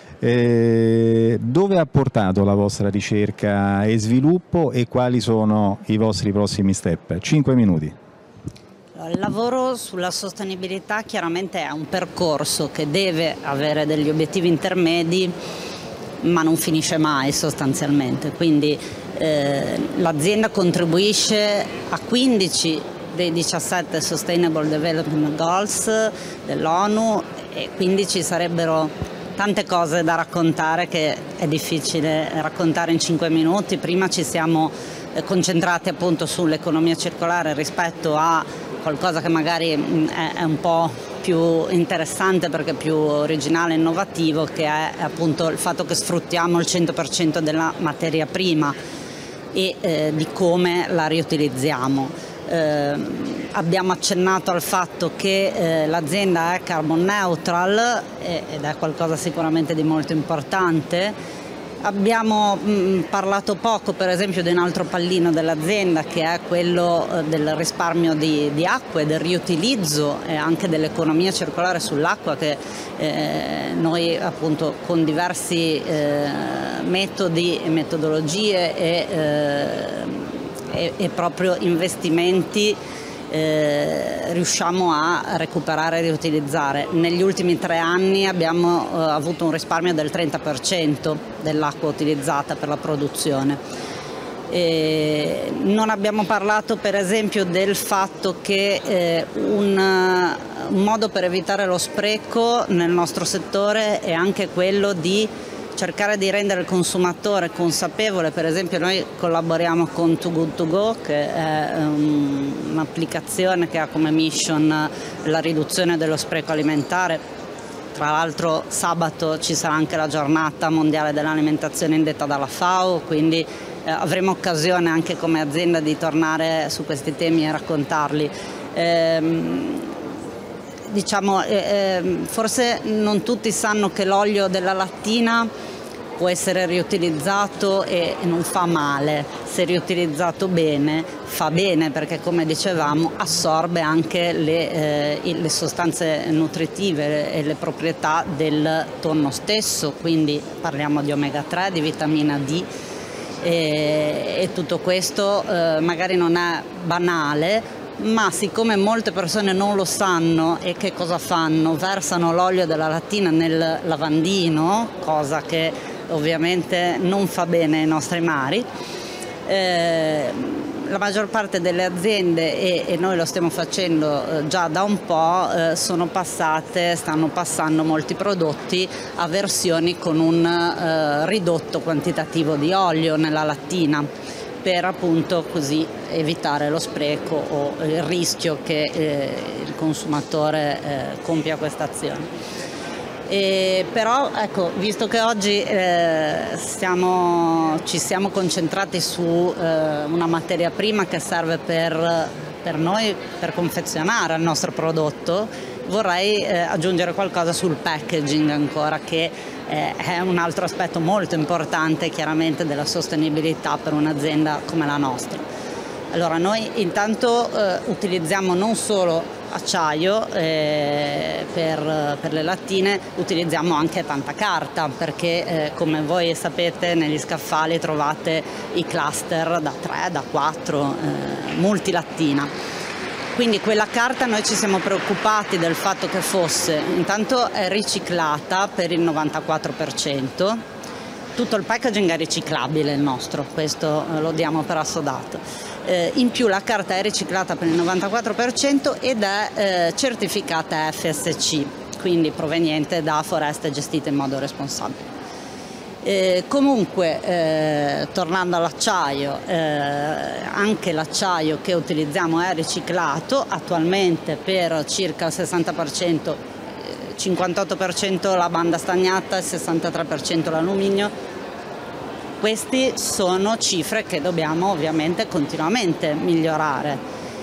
Dove ha portato la vostra ricerca e sviluppo e quali sono i vostri prossimi step? 5 minuti. Il lavoro sulla sostenibilità chiaramente è un percorso che deve avere degli obiettivi intermedi, ma non finisce mai sostanzialmente. Quindi l'azienda contribuisce a 15 dei 17 Sustainable Development Goals dell'ONU, e quindi ci sarebbero tante cose da raccontare che è difficile raccontare in 5 minuti. Prima ci siamo concentrati appunto sull'economia circolare rispetto a qualcosa che magari è un po' più interessante perché più originale e innovativo, che è appunto il fatto che sfruttiamo il 100% della materia prima e di come la riutilizziamo. Abbiamo accennato al fatto che l'azienda è carbon neutral ed è qualcosa sicuramente di molto importante. Abbiamo parlato poco per esempio di un altro pallino dell'azienda, che è quello del risparmio di acqua e del riutilizzo e anche dell'economia circolare sull'acqua, che noi appunto con diversi metodi e metodologie e proprio investimenti riusciamo a recuperare e riutilizzare. Negli ultimi 3 anni abbiamo avuto un risparmio del 30% dell'acqua utilizzata per la produzione. Non abbiamo parlato per esempio del fatto che un modo per evitare lo spreco nel nostro settore è anche quello di cercare di rendere il consumatore consapevole. Per esempio noi collaboriamo con Too Good To Go, che è un'applicazione che ha come mission la riduzione dello spreco alimentare. Tra l'altro sabato ci sarà anche la giornata mondiale dell'alimentazione indetta dalla FAO, quindi avremo occasione anche come azienda di tornare su questi temi e raccontarli. Forse non tutti sanno che l'olio della lattina può essere riutilizzato e non fa male. Se riutilizzato bene fa bene, perché come dicevamo assorbe anche le sostanze nutritive e le proprietà del tonno stesso, quindi parliamo di omega 3, di vitamina D. E tutto questo magari non è banale, ma siccome molte persone non lo sanno, e che cosa fanno? Versano l'olio della lattina nel lavandino, cosa che ovviamente non fa bene ai nostri mari. La maggior parte delle aziende, e noi lo stiamo facendo già da un po', stanno passando molti prodotti a versioni con un ridotto quantitativo di olio nella lattina, per appunto così evitare lo spreco o il rischio che il consumatore compia questa azione. Però ecco, visto che oggi ci siamo concentrati su una materia prima che serve per noi per confezionare il nostro prodotto, vorrei aggiungere qualcosa sul packaging ancora, che è un altro aspetto molto importante chiaramente della sostenibilità per un'azienda come la nostra. Allora, noi intanto utilizziamo non solo acciaio per le lattine, utilizziamo anche tanta carta, perché come voi sapete negli scaffali trovate i cluster da 3, da 4, multilattina. Quindi quella carta noi ci siamo preoccupati del fatto che fosse intanto riciclata per il 94%, tutto il packaging è riciclabile il nostro, questo lo diamo per assodato. In più la carta è riciclata per il 94% ed è certificata FSC, quindi proveniente da foreste gestite in modo responsabile. Comunque, tornando all'acciaio, anche l'acciaio che utilizziamo è riciclato, attualmente per circa il 60%, 58% la banda stagnata e 63% l'alluminio. Queste sono cifre che dobbiamo ovviamente continuamente migliorare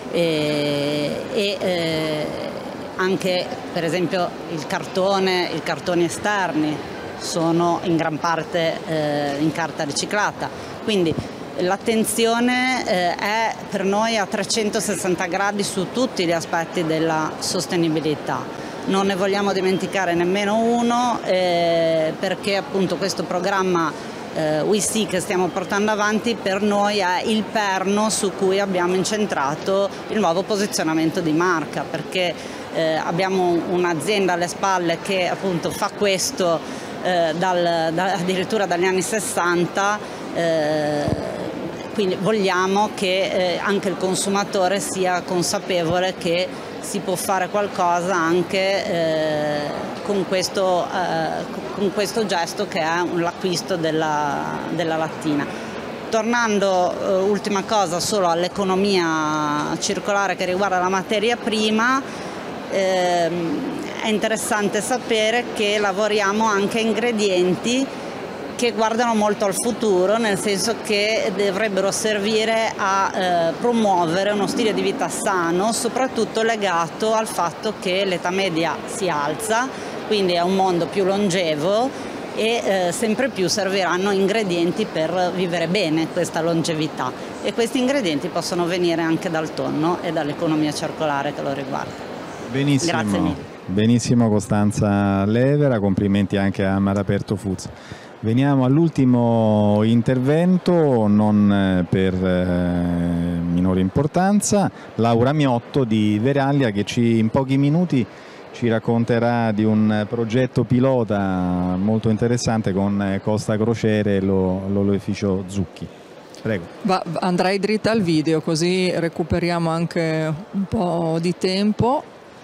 anche per esempio i cartoni esterni sono in gran parte in carta riciclata, quindi l'attenzione è per noi a 360 gradi su tutti gli aspetti della sostenibilità. Non ne vogliamo dimenticare nemmeno uno, perché appunto questo programma We See che stiamo portando avanti per noi è il perno su cui abbiamo incentrato il nuovo posizionamento di marca, perché abbiamo un'azienda alle spalle che appunto fa questo addirittura dagli anni 60, quindi vogliamo che anche il consumatore sia consapevole che si può fare qualcosa anche con questo gesto che è l'acquisto della lattina. Tornando, ultima cosa, solo all'economia circolare che riguarda la materia prima, è interessante sapere che lavoriamo anche a ingredienti che guardano molto al futuro, nel senso che dovrebbero servire a promuovere uno stile di vita sano, soprattutto legato al fatto che l'età media si alza, quindi è un mondo più longevo e sempre più serviranno ingredienti per vivere bene questa longevità, e questi ingredienti possono venire anche dal tonno e dall'economia circolare che lo riguarda. Benissimo. Grazie mille. Benissimo Costanza Levera, complimenti anche a Mar Aperto Foods. Veniamo all'ultimo intervento, non per minore importanza, Laura Miotto di Verallia, che in pochi minuti ci racconterà di un progetto pilota molto interessante con Costa Crociere e l'oleificio Zucchi. Prego. Andrei dritta al video, così recuperiamo anche un po' di tempo.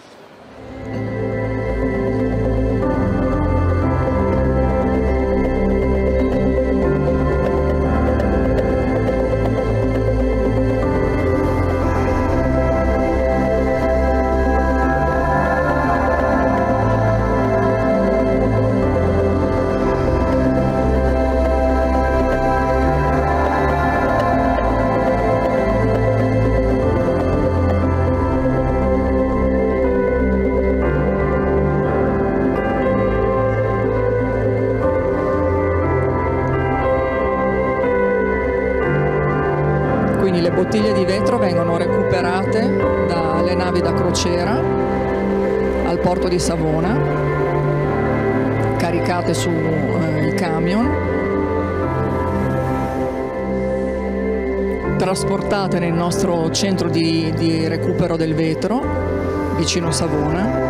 Bottiglie di vetro vengono recuperate dalle navi da crociera al porto di Savona, caricate sui camion, trasportate nel nostro centro di recupero del vetro vicino Savona.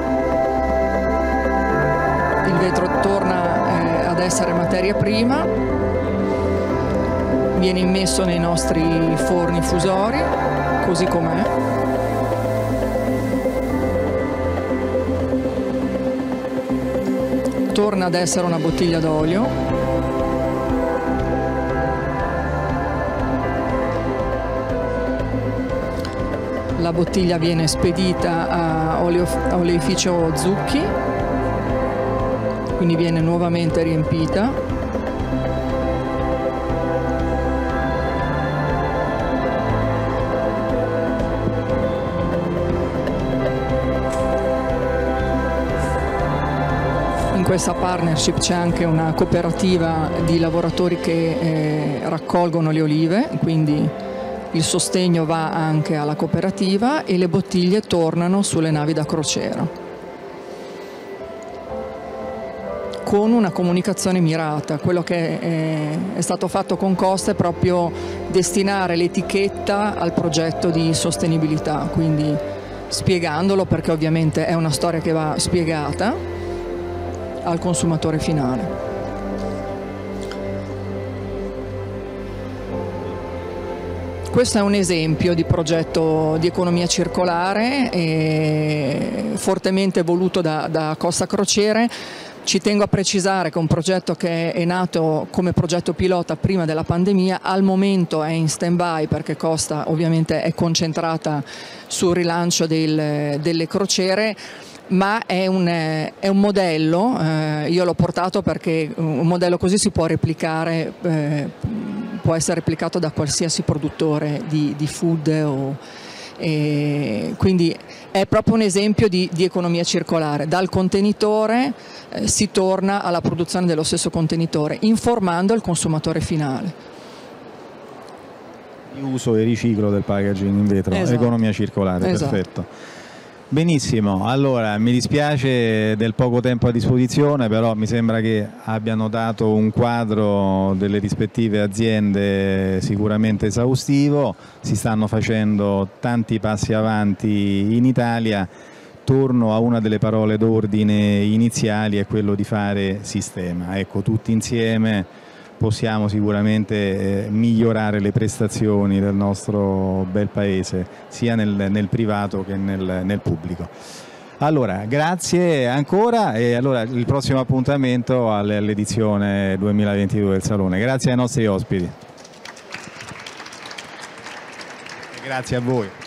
Il vetro torna ad essere materia prima, viene immesso nei nostri forni fusori così com'è. Torna ad essere una bottiglia d'olio. La bottiglia viene spedita a oleificio Zucchi, quindi viene nuovamente riempita. In questa partnership c'è anche una cooperativa di lavoratori che raccolgono le olive, quindi il sostegno va anche alla cooperativa e le bottiglie tornano sulle navi da crociera, con una comunicazione mirata. Quello che è stato fatto con Costa è proprio destinare l'etichetta al progetto di sostenibilità, quindi spiegandolo, perché ovviamente è una storia che va spiegata al consumatore finale. Questo è un esempio di progetto di economia circolare fortemente voluto da Costa Crociere. Ci tengo a precisare che è un progetto che è nato come progetto pilota prima della pandemia, al momento è in stand-by perché Costa ovviamente è concentrata sul rilancio delle crociere, ma è un modello, io l'ho portato perché un modello così si può replicare, può essere replicato da qualsiasi produttore di food, quindi è proprio un esempio di economia circolare. Dal contenitore si torna alla produzione dello stesso contenitore, informando il consumatore finale. Uso e riciclo del packaging in vetro, esatto. Economia circolare, esatto. Perfetto. Benissimo, allora mi dispiace del poco tempo a disposizione, però mi sembra che abbiano dato un quadro delle rispettive aziende sicuramente esaustivo. Si stanno facendo tanti passi avanti in Italia. Torno a una delle parole d'ordine iniziali, è quello di fare sistema. Ecco, tutti insieme possiamo sicuramente migliorare le prestazioni del nostro bel paese, sia nel privato che nel pubblico. Allora, grazie ancora e allora il prossimo appuntamento all'edizione 2022 del Salone. Grazie ai nostri ospiti. E grazie a voi.